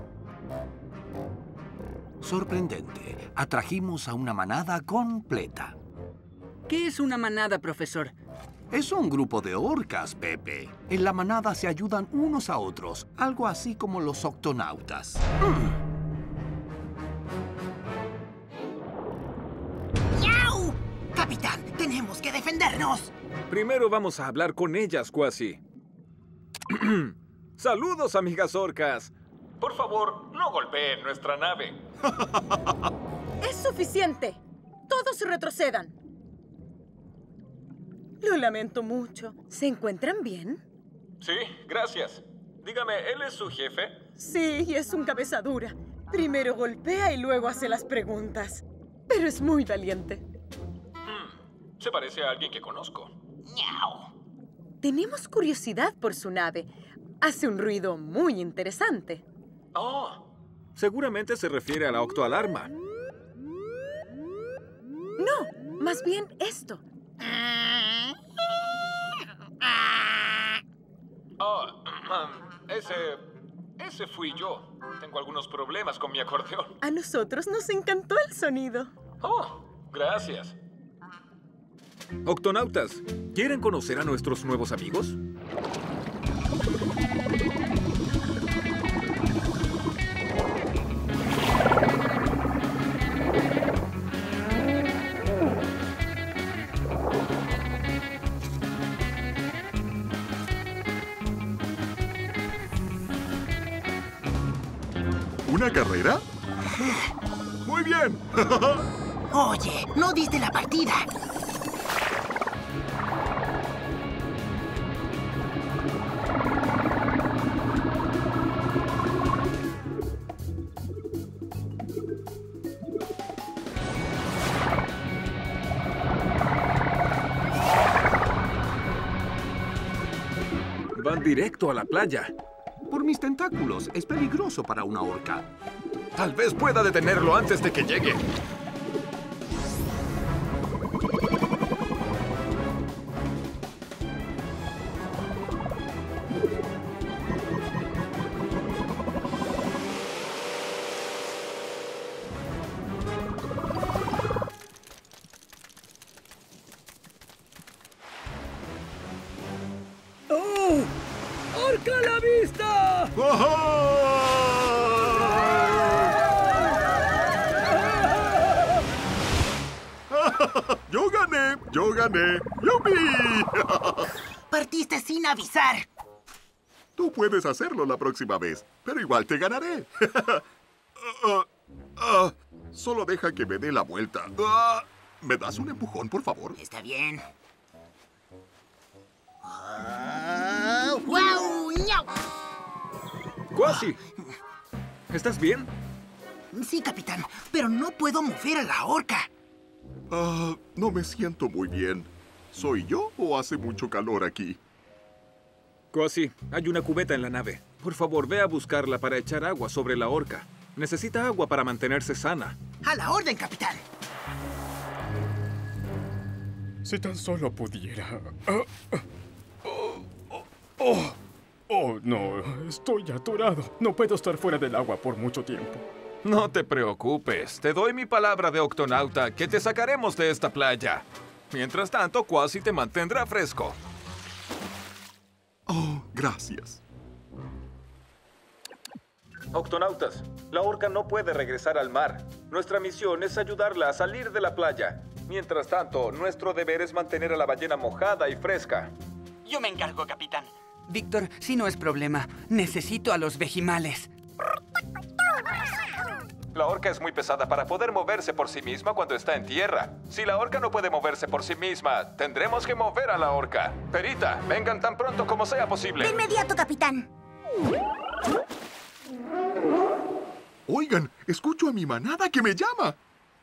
Sorprendente. Atrajimos a una manada completa. ¿Qué es una manada, profesor? Es un grupo de orcas, Pepe. En la manada se ayudan unos a otros, algo así como los octonautas. ¡Miau! Capitán, tenemos que defendernos. Primero vamos a hablar con ellas, Quasi. ¡Saludos, amigas orcas! Por favor, no golpeen nuestra nave. ¡Es suficiente! ¡Todos retrocedan! Lo lamento mucho. ¿Se encuentran bien? Sí, gracias. Dígame, ¿él es su jefe? Sí, y es un cabeza dura. Primero golpea y luego hace las preguntas. Pero es muy valiente. Se parece a alguien que conozco. ¡Miau! Tenemos curiosidad por su nave. Hace un ruido muy interesante. Oh, seguramente se refiere a la octoalarma. No, más bien esto. Oh, ese fui yo. Tengo algunos problemas con mi acordeón. A nosotros nos encantó el sonido. Oh, gracias. Octonautas, ¿quieren conocer a nuestros nuevos amigos? ¿Una carrera? Muy bien. Oye, no diste la partida. Van directo a la playa. Por mis tentáculos, es peligroso para una orca. Tal vez pueda detenerlo antes de que llegue. ¡Oh! ¡Orca a la vista! Yo gané. ¡Yupi! Partiste sin avisar. Tú puedes hacerlo la próxima vez, pero igual te ganaré. Solo deja que me dé la vuelta. ¿Me das un empujón, por favor? Está bien. ¡Guau! ¡Ñau! ¡Quasi! ¿Estás bien? Sí, capitán, pero no puedo mover a la orca. No me siento muy bien. ¿Soy yo o hace mucho calor aquí? Quasi, hay una cubeta en la nave. Por favor, ve a buscarla para echar agua sobre la orca. Necesita agua para mantenerse sana. ¡A la orden, capitán! Si tan solo pudiera... Oh, no, estoy atorado. No puedo estar fuera del agua por mucho tiempo. No te preocupes. Te doy mi palabra de octonauta que te sacaremos de esta playa. Mientras tanto, Quasi te mantendrá fresco. Oh, gracias. Octonautas, la orca no puede regresar al mar. Nuestra misión es ayudarla a salir de la playa. Mientras tanto, nuestro deber es mantener a la ballena mojada y fresca. Yo me encargo, capitán. Víctor, si no es problema, necesito a los vejimales. La orca es muy pesada para poder moverse por sí misma cuando está en tierra. Si la orca no puede moverse por sí misma, tendremos que mover a la orca. Perita, vengan tan pronto como sea posible. De inmediato, capitán. Oigan, escucho a mi manada que me llama.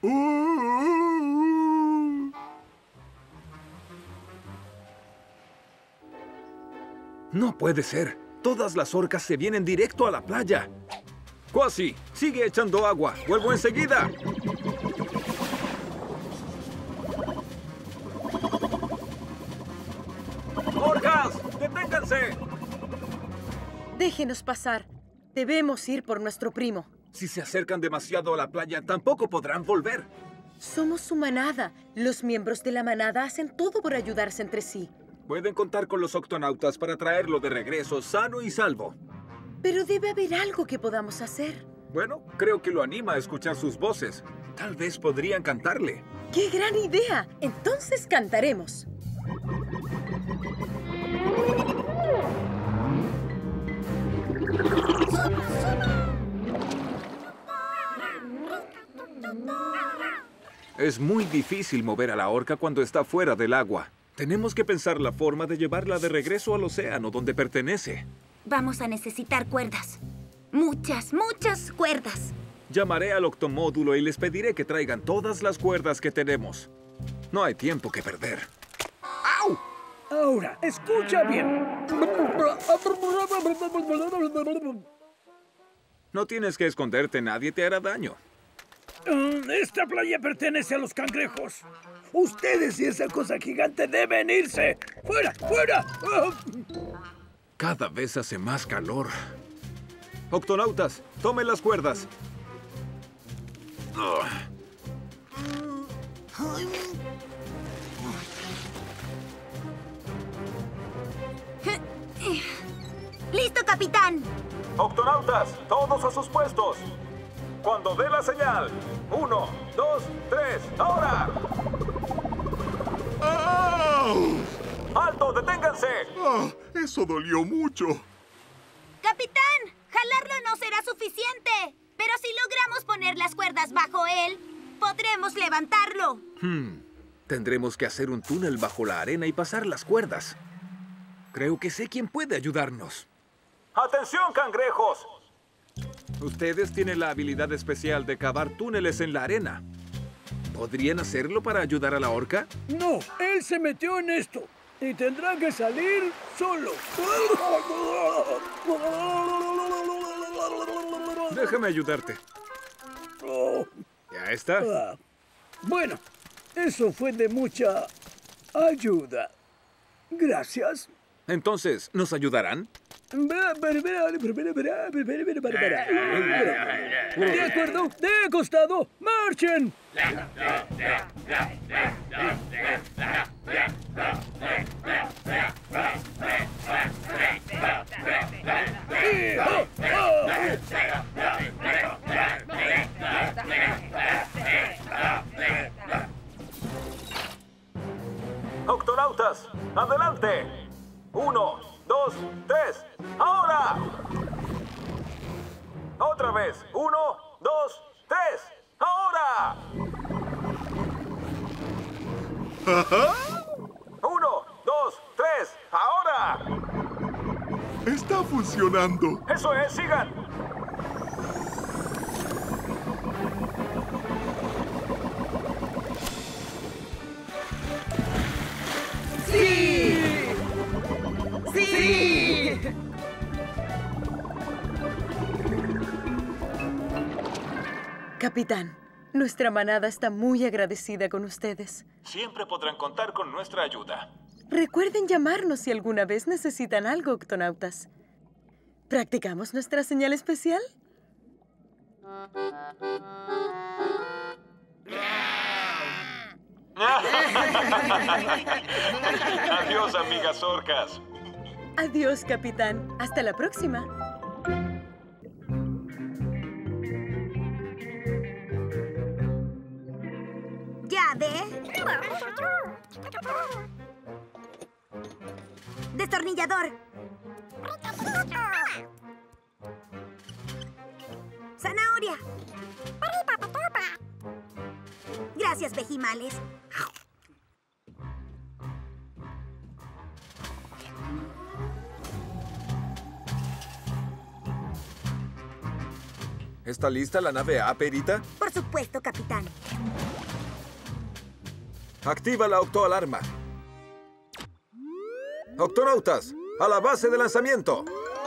No puede ser. Todas las orcas se vienen directo a la playa. Quasi, sigue echando agua. Vuelvo enseguida. ¡Orcas! ¡Deténganse! Déjenos pasar. Debemos ir por nuestro primo. Si se acercan demasiado a la playa, tampoco podrán volver. Somos su manada. Los miembros de la manada hacen todo por ayudarse entre sí. Pueden contar con los octonautas para traerlo de regreso sano y salvo. Pero debe haber algo que podamos hacer. Bueno, creo que lo anima a escuchar sus voces. Tal vez podrían cantarle. ¡Qué gran idea! Entonces cantaremos. Es muy difícil mover a la orca cuando está fuera del agua. Tenemos que pensar la forma de llevarla de regreso al océano donde pertenece. Vamos a necesitar cuerdas. Muchas, muchas cuerdas. Llamaré al octomódulo y les pediré que traigan todas las cuerdas que tenemos. No hay tiempo que perder. ¡Au! Ahora, escucha bien. No tienes que esconderte, nadie te hará daño. Esta playa pertenece a los cangrejos. Ustedes y esa cosa gigante deben irse. ¡Fuera, fuera! Cada vez hace más calor. Octonautas, tomen las cuerdas. ¡Listo, capitán! Octonautas, todos a sus puestos. Cuando dé la señal. 1, 2, 3, ¡ahora! ¡Alto, deténganse! Eso dolió mucho. ¡Capitán! Jalarlo no será suficiente. Pero si logramos poner las cuerdas bajo él, podremos levantarlo. Tendremos que hacer un túnel bajo la arena y pasar las cuerdas. Creo que sé quién puede ayudarnos. ¡Atención, cangrejos! Ustedes tienen la habilidad especial de cavar túneles en la arena. ¿Podrían hacerlo para ayudar a la orca? No, él se metió en esto y tendrá que salir solo. Déjame ayudarte. Ya está. Bueno, eso fue de mucha ayuda. Gracias. Entonces, ¿nos ayudarán? De acuerdo, de costado, marchen. Octonautas. 3. ¡Ahora! Otra vez. 1, 2, 3. ¡Ahora! 1, 2, 3. ¡Ahora! Está funcionando. ¡Eso es! ¡Sigan! ¡Sí! ¡Sí! Capitán, nuestra manada está muy agradecida con ustedes. Siempre podrán contar con nuestra ayuda. Recuerden llamarnos si alguna vez necesitan algo, octonautas. ¿Practicamos nuestra señal especial? Adiós, amigas orcas. Adiós, capitán. Hasta la próxima. Llave. Destornillador. Zanahoria. Gracias, vejimales. ¿Está lista la nave A, Perita? Por supuesto, capitán. Activa la octoalarma. Octonautas, a la base de lanzamiento.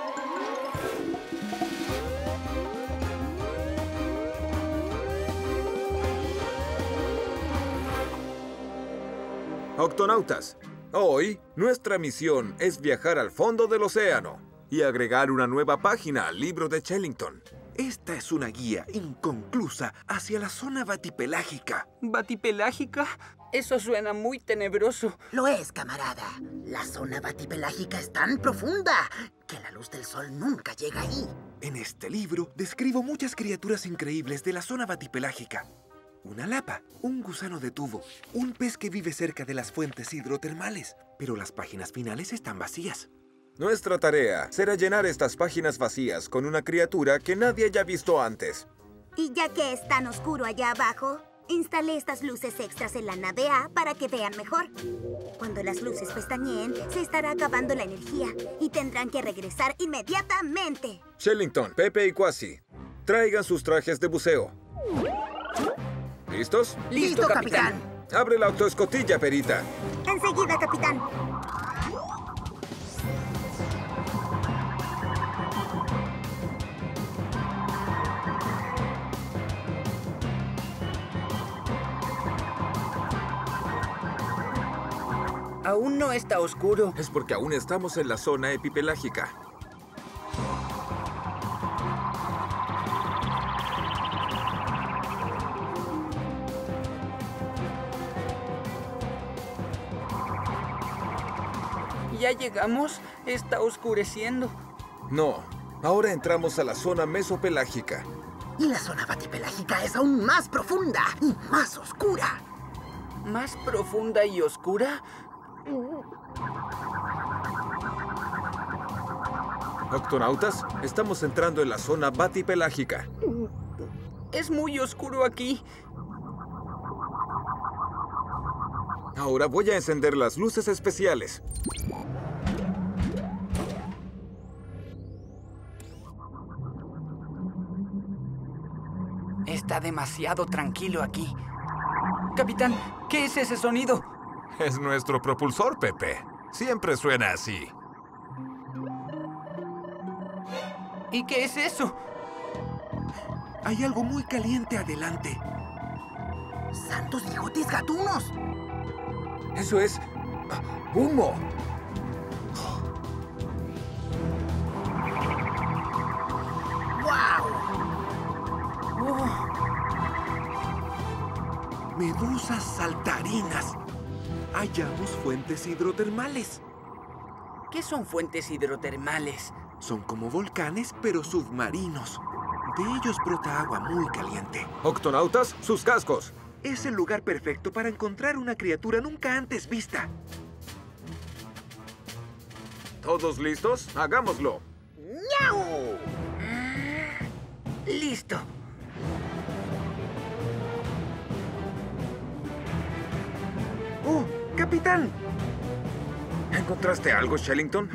Octonautas, hoy nuestra misión es viajar al fondo del océano y agregar una nueva página al libro de Shellington. Esta es una guía inconclusa hacia la zona batipelágica. ¿Batipelágica? Eso suena muy tenebroso. Lo es, camarada. La zona batipelágica es tan profunda que la luz del sol nunca llega ahí. En este libro describo muchas criaturas increíbles de la zona batipelágica. Una lapa, un gusano de tubo, un pez que vive cerca de las fuentes hidrotermales. Pero las páginas finales están vacías. Nuestra tarea será llenar estas páginas vacías con una criatura que nadie haya visto antes. Y ya que es tan oscuro allá abajo, instalé estas luces extras en la nave A para que vean mejor. Cuando las luces pestañeen, se estará acabando la energía y tendrán que regresar inmediatamente. Shellington, Pepe y Quasi, traigan sus trajes de buceo. ¿Listos? ¡Listo, capitán! Abre la autoescotilla, Perita. Enseguida, capitán. Aún no está oscuro. Es porque aún estamos en la zona epipelágica. ¿Ya llegamos? Está oscureciendo. No, ahora entramos a la zona mesopelágica. Y la zona batipelágica es aún más profunda y más oscura. ¿Más profunda y oscura? Octonautas, estamos entrando en la zona batipelágica. Es muy oscuro aquí. Ahora voy a encender las luces especiales. Está demasiado tranquilo aquí. Capitán, ¿qué es ese sonido? Es nuestro propulsor, Pepe. Siempre suena así. ¿Y qué es eso? Hay algo muy caliente adelante. ¡Santos bigotes gatunos! Eso es humo. ¡Wow! Oh. Medusas saltarinas. Hallamos fuentes hidrotermales. ¿Qué son fuentes hidrotermales? Son como volcanes, pero submarinos. De ellos brota agua muy caliente. Octonautas, sus cascos. Es el lugar perfecto para encontrar una criatura nunca antes vista. ¿Todos listos? ¡Hagámoslo! ¡Miau! Listo. ¡Oh, capitán! ¿Encontraste algo, Shellington?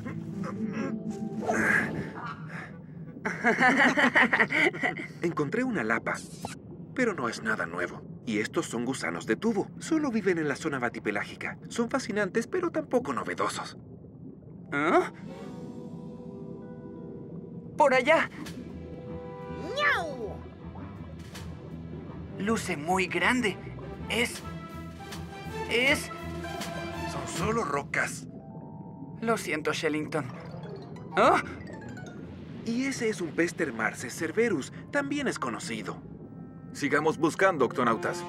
Encontré una lapa, pero no es nada nuevo. Y estos son gusanos de tubo. Solo viven en la zona batipelágica. Son fascinantes, pero tampoco novedosos. ¿Ah? ¡Por allá! ¡Miau! Luce muy grande. Es... Son solo rocas. Lo siento, Shellington. ¿Ah? Y ese es un pez termarce cerberus. También es conocido. Sigamos buscando, octonautas.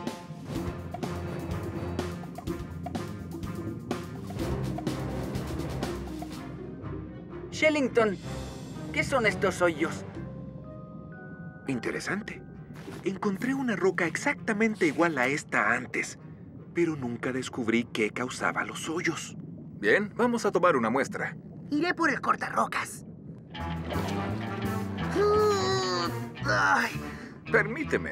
Shellington, ¿qué son estos hoyos? Interesante. Encontré una roca exactamente igual a esta antes, pero nunca descubrí qué causaba los hoyos. Bien, vamos a tomar una muestra. Iré por el cortarrocas. Ay, permíteme.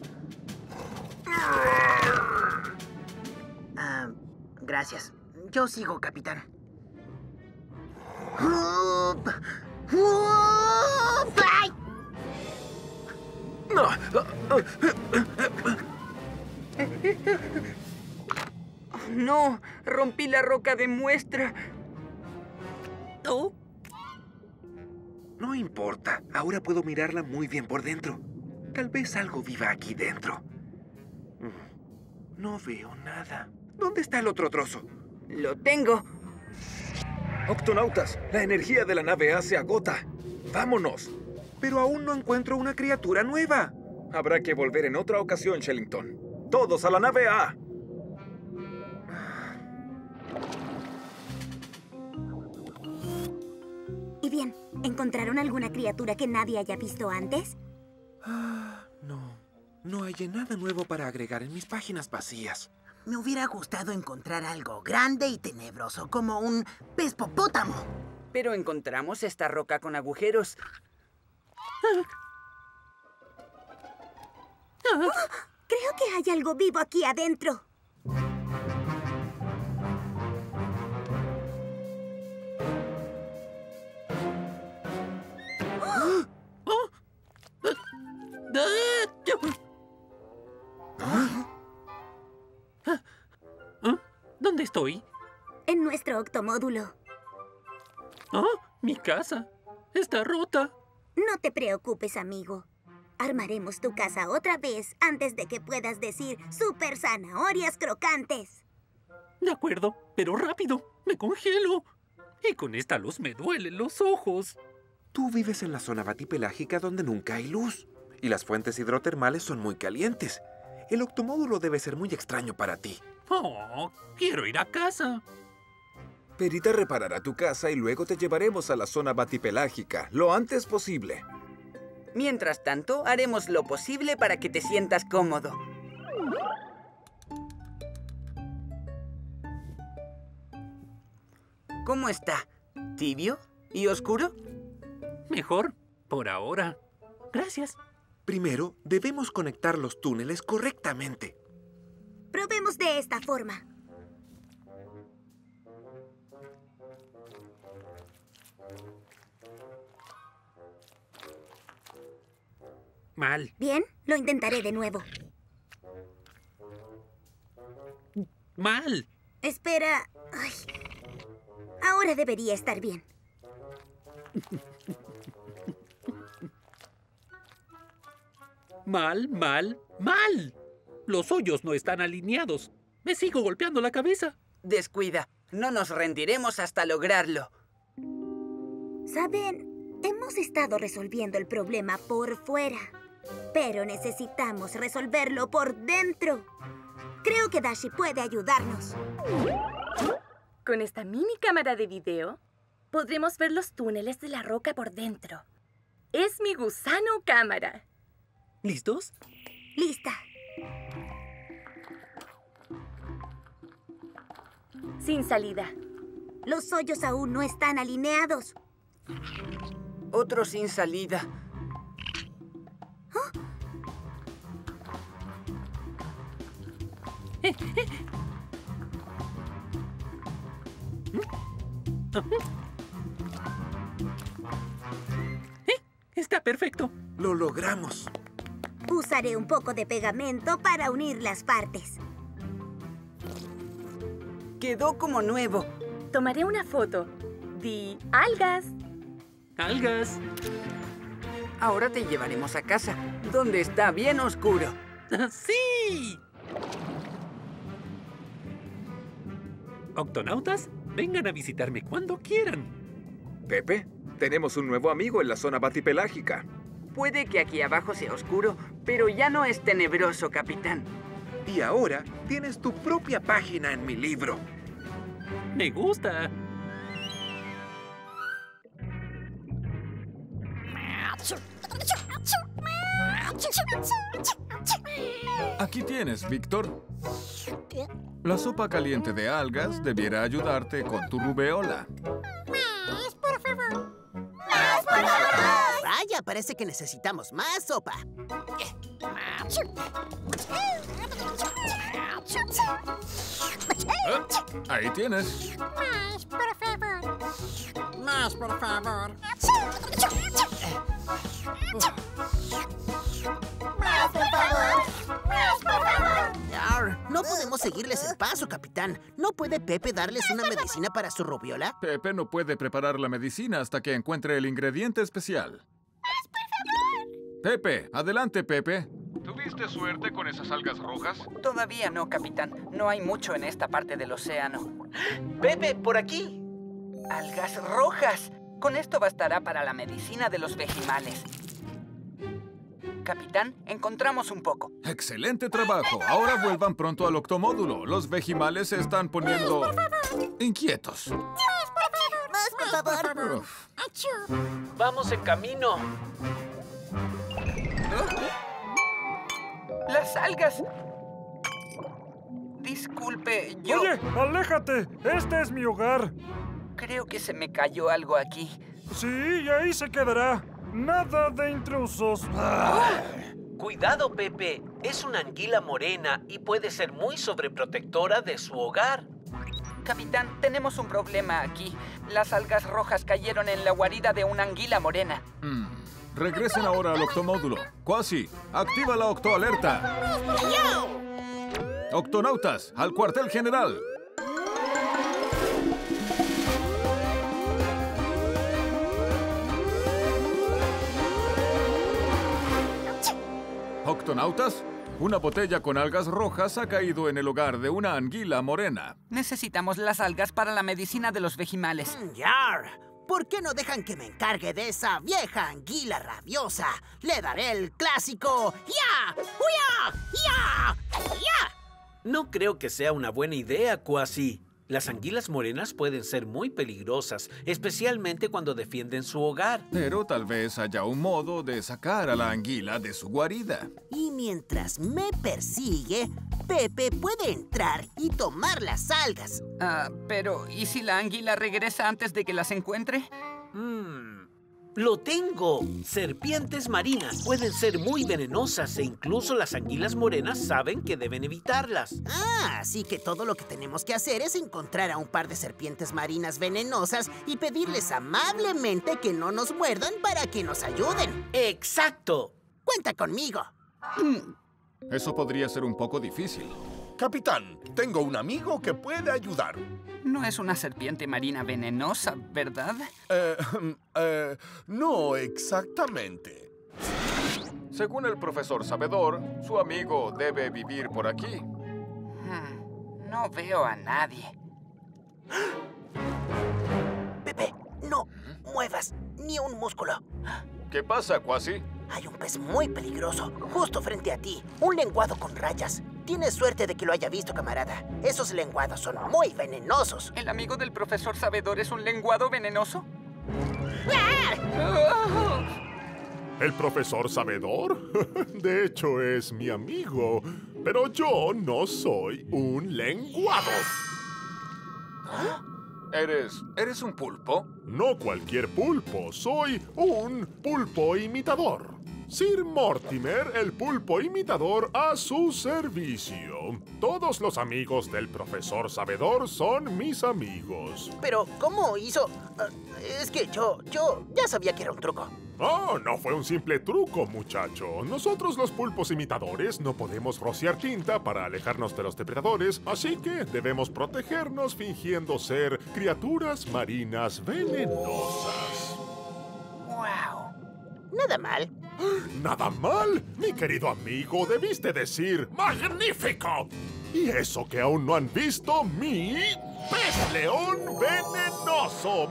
Gracias. Yo sigo, capitán. ¡Ay! No. No, rompí la roca de muestra. ¿Oh? No importa. Ahora puedo mirarla muy bien por dentro. Tal vez algo viva aquí dentro. No veo nada. ¿Dónde está el otro trozo? Lo tengo. Octonautas, la energía de la nave A se agota. ¡Vámonos! Pero aún no encuentro una criatura nueva. Habrá que volver en otra ocasión, Shellington. ¡Todos a la nave A! ¿Y bien? ¿Encontraron alguna criatura que nadie haya visto antes? No hallé nada nuevo para agregar en mis páginas vacías. Me hubiera gustado encontrar algo grande y tenebroso, como un pez popótamo. Pero encontramos esta roca con agujeros. Creo que hay algo vivo aquí adentro. ¿Dónde estoy? En nuestro octomódulo. ¡Oh! Mi casa. Está rota. No te preocupes, amigo. Armaremos tu casa otra vez antes de que puedas decir super zanahorias crocantes. De acuerdo, pero rápido. Me congelo. Y con esta luz me duelen los ojos. Tú vives en la zona batipelágica donde nunca hay luz. Y las fuentes hidrotermales son muy calientes. El octomódulo debe ser muy extraño para ti. Oh, quiero ir a casa. Perita reparará tu casa y luego te llevaremos a la zona batipelágica lo antes posible. Mientras tanto, haremos lo posible para que te sientas cómodo. ¿Cómo está? ¿Tibio y oscuro? Mejor, por ahora. Gracias. Primero, debemos conectar los túneles correctamente. Probemos de esta forma. Mal. Bien, lo intentaré de nuevo. Mal. Espera. Ay. Ahora debería estar bien. Mal, mal, mal. Los hoyos no están alineados. Me sigo golpeando la cabeza. Descuida. No nos rendiremos hasta lograrlo. ¿Saben? Hemos estado resolviendo el problema por fuera. Pero necesitamos resolverlo por dentro. Creo que Dashi puede ayudarnos. Con esta mini cámara de video, podremos ver los túneles de la roca por dentro. Es mi gusano cámara. ¿Listos? Lista. Sin salida. Los hoyos aún no están alineados. Otro sin salida. Está perfecto. Lo logramos. Usaré un poco de pegamento para unir las partes. Quedó como nuevo. Tomaré una foto. Di algas. Algas. Ahora te llevaremos a casa, donde está bien oscuro. ¡Sí! Octonautas, vengan a visitarme cuando quieran. Pepe, tenemos un nuevo amigo en la zona batipelágica. Puede que aquí abajo sea oscuro, pero ya no es tenebroso, capitán. Y ahora tienes tu propia página en mi libro. Me gusta. Aquí tienes, Víctor. La sopa caliente de algas debiera ayudarte con tu rubeola. ¡Más, por favor! ¡Más, por favor! Vaya, parece que necesitamos más sopa. Ahí tienes. ¡Más, por favor! ¡Más, por favor! ¡Más, por favor! ¡Más, por favor! No podemos seguirles el paso, capitán. ¿No puede Pepe darles una medicina para su rubiola? Pepe no puede preparar la medicina hasta que encuentre el ingrediente especial. ¡Más, por favor! Pepe, adelante, Pepe. ¿Tuviste suerte con esas algas rojas? Todavía no, capitán. No hay mucho en esta parte del océano. ¡Pepe, por aquí! ¡Algas rojas! Con esto bastará para la medicina de los vejimales. Capitán, encontramos un poco. ¡Excelente trabajo! Ahora vuelvan pronto al octomódulo. Los vejimales se están poniendo inquietos. ¡Más, por favor! Uf. Vamos en camino. ¡Las algas! Disculpe, yo... ¡Oye, aléjate! ¡Este es mi hogar! Creo que se me cayó algo aquí. Sí, y ahí se quedará. Nada de intrusos. Cuidado, Pepe. Es una anguila morena y puede ser muy sobreprotectora de su hogar. Capitán, tenemos un problema aquí. Las algas rojas cayeron en la guarida de una anguila morena. Regresen ahora al octomódulo. Quasi, activa la octoalerta. Octonautas, al cuartel general. Octonautas, una botella con algas rojas ha caído en el hogar de una anguila morena. Necesitamos las algas para la medicina de los vejimales. ¡Yar! ¿Por qué no dejan que me encargue de esa vieja anguila rabiosa? Le daré el clásico ¡Ya! ¡Uya! ¡Ya! ¡Ya! No creo que sea una buena idea, Quasi. Las anguilas morenas pueden ser muy peligrosas, especialmente cuando defienden su hogar. Pero tal vez haya un modo de sacar a la anguila de su guarida. Y mientras me persigue, Pepe puede entrar y tomar las algas. Pero ¿y si la anguila regresa antes de que las encuentre? ¡Lo tengo! Serpientes marinas pueden ser muy venenosas e incluso las anguilas morenas saben que deben evitarlas. Así que todo lo que tenemos que hacer es encontrar a un par de serpientes marinas venenosas y pedirles amablemente que no nos muerdan para que nos ayuden. ¡Exacto! ¡Cuenta conmigo! Eso podría ser un poco difícil. Capitán, tengo un amigo que puede ayudar. No es una serpiente marina venenosa, ¿verdad? No exactamente. Según el profesor Sabedor, su amigo debe vivir por aquí. No veo a nadie. Pepe, no muevas ni un músculo. ¿Qué pasa, Quasi? Hay un pez muy peligroso, justo frente a ti. Un lenguado con rayas. Tienes suerte de que lo haya visto, camarada. Esos lenguados son muy venenosos. ¿El amigo del profesor Sabedor es un lenguado venenoso? ¿El profesor Sabedor? De hecho, es mi amigo. Pero yo no soy un lenguado. ¿Eres un pulpo? No cualquier pulpo, soy un pulpo imitador. Sir Mortimer, el pulpo imitador, a su servicio. Todos los amigos del profesor sabedor son mis amigos. Pero, ¿cómo hizo? Es que yo ya sabía que era un truco. Oh, no fue un simple truco, muchacho. Nosotros los pulpos imitadores no podemos rociar tinta para alejarnos de los depredadores, así que debemos protegernos fingiendo ser criaturas marinas venenosas. ¡Wow! Nada mal. ¿Nada mal? Mi querido amigo, debiste decir ¡magnífico! Y eso que aún no han visto mi pez león venenoso.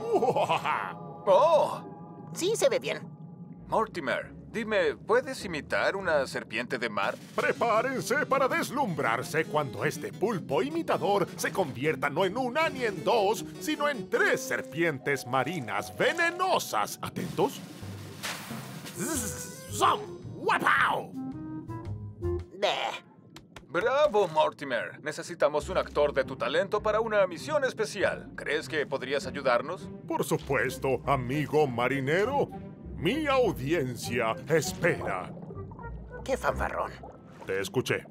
¡Oh! Sí, se ve bien. Mortimer, dime, ¿puedes imitar una serpiente de mar? Prepárense para deslumbrarse cuando este pulpo imitador se convierta no en una ni en dos, sino en 3 serpientes marinas venenosas. ¿Atentos? ¡Bravo, Mortimer! Necesitamos un actor de tu talento para una misión especial. ¿Crees que podrías ayudarnos? Por supuesto, amigo marinero. Mi audiencia espera. ¡Qué fanfarrón! Te escuché.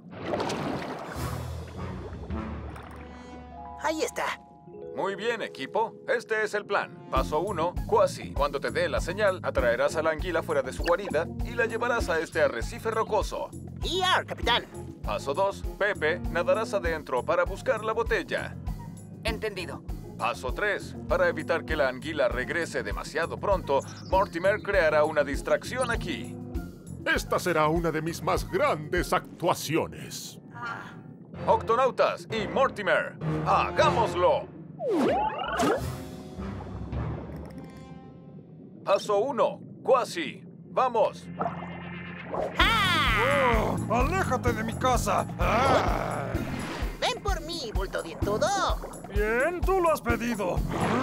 Ahí está. Muy bien, equipo. Este es el plan. Paso 1, Quasi. Cuando te dé la señal, atraerás a la anguila fuera de su guarida y la llevarás a este arrecife rocoso. ¡ER, capitán! Paso 2, Pepe, nadarás adentro para buscar la botella. Entendido. Paso 3, para evitar que la anguila regrese demasiado pronto, Mortimer creará una distracción aquí. Esta será una de mis más grandes actuaciones. Octonautas y Mortimer, ¡hagámoslo! Paso 1, Quasi. ¡Vamos! Oh, ¡aléjate de mi casa! ¡Ah! ¡Ven por mí, bulto dientudo! Bien, tú lo has pedido.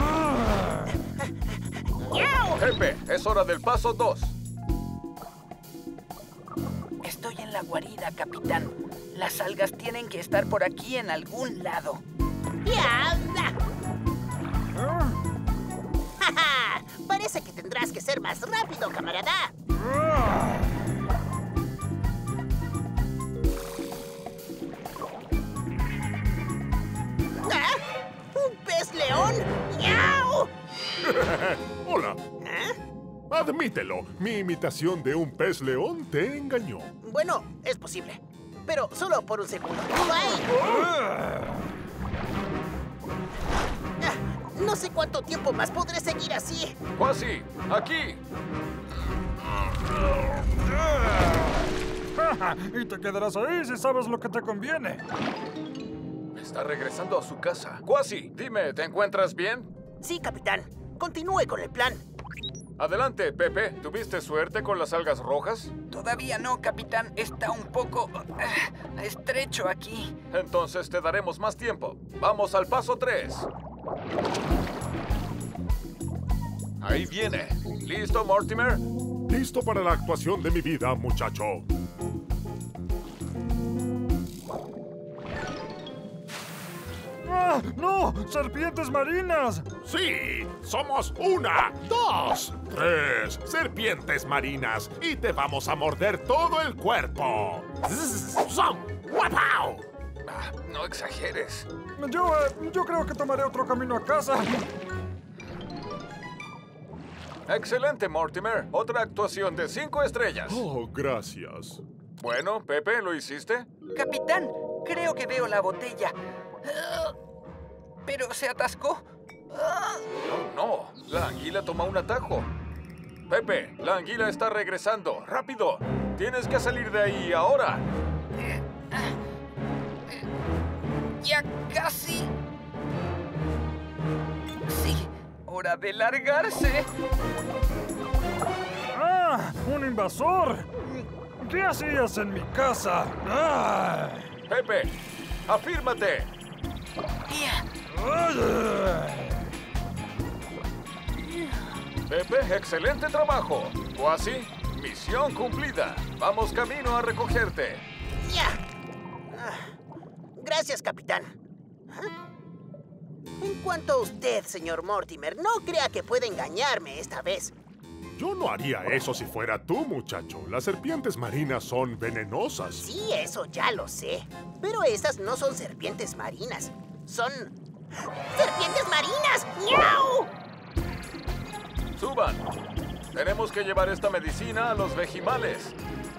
Pepe, es hora del paso 2. Estoy en la guarida, capitán. Las algas tienen que estar por aquí en algún lado. Parece que tendrás que ser más rápido, camarada. ¿Un pez león? ¡Miau! Hola. Admítelo, mi imitación de un pez león te engañó. Bueno, es posible, pero solo por un segundo. No sé cuánto tiempo más podré seguir así. Quasi, aquí. Y te quedarás ahí si sabes lo que te conviene. Está regresando a su casa. Quasi, dime, ¿te encuentras bien? Sí, capitán. Continúe con el plan. Adelante, Pepe. ¿Tuviste suerte con las algas rojas? Todavía no, capitán. Está un poco estrecho aquí. Entonces te daremos más tiempo. Vamos al paso 3. Ahí viene. ¿Listo, Mortimer? Listo para la actuación de mi vida, muchacho. ¡Ah, no! ¡Serpientes marinas! Sí, somos 1, 2, 3 serpientes marinas y te vamos a morder todo el cuerpo. No exageres. Yo creo que tomaré otro camino a casa. Excelente, Mortimer. Otra actuación de 5 estrellas. Oh, gracias. Bueno, Pepe, ¿lo hiciste? Capitán, creo que veo la botella. ¿Pero se atascó? Oh, no. La anguila toma un atajo. Pepe, la anguila está regresando. ¡Rápido! Tienes que salir de ahí ahora. Ya casi. Sí, hora de largarse. ¡Ah! ¡Un invasor! ¿Qué hacías en mi casa? ¡Ah! Pepe, afírmate. Pepe, excelente trabajo. Quasi, misión cumplida. Vamos camino a recogerte. ¡Ya! Gracias, capitán. En cuanto a usted, señor Mortimer, no crea que puede engañarme esta vez. Yo no haría eso si fuera tú, muchacho. Las serpientes marinas son venenosas. Sí, eso ya lo sé. Pero esas no son serpientes marinas. Son... ¡serpientes marinas! ¡Miau! ¡Suban! Tenemos que llevar esta medicina a los vejimales.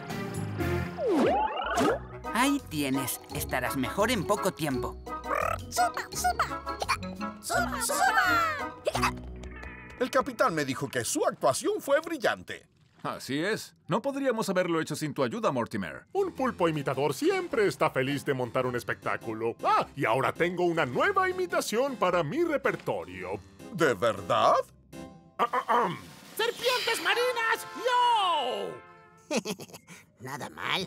Ahí tienes. Estarás mejor en poco tiempo. ¡Suba, suba! ¡Suba, suba! El capitán me dijo que su actuación fue brillante. Así es. No podríamos haberlo hecho sin tu ayuda, Mortimer. Un pulpo imitador siempre está feliz de montar un espectáculo. ¡Ah! Y ahora tengo una nueva imitación para mi repertorio. ¿De verdad? ¡Serpientes marinas! ¡Yo! Nada mal.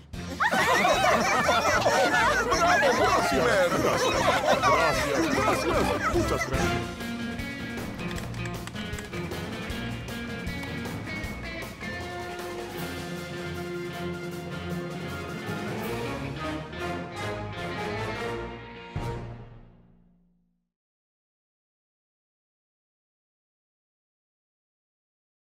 Gracias. Muchas gracias.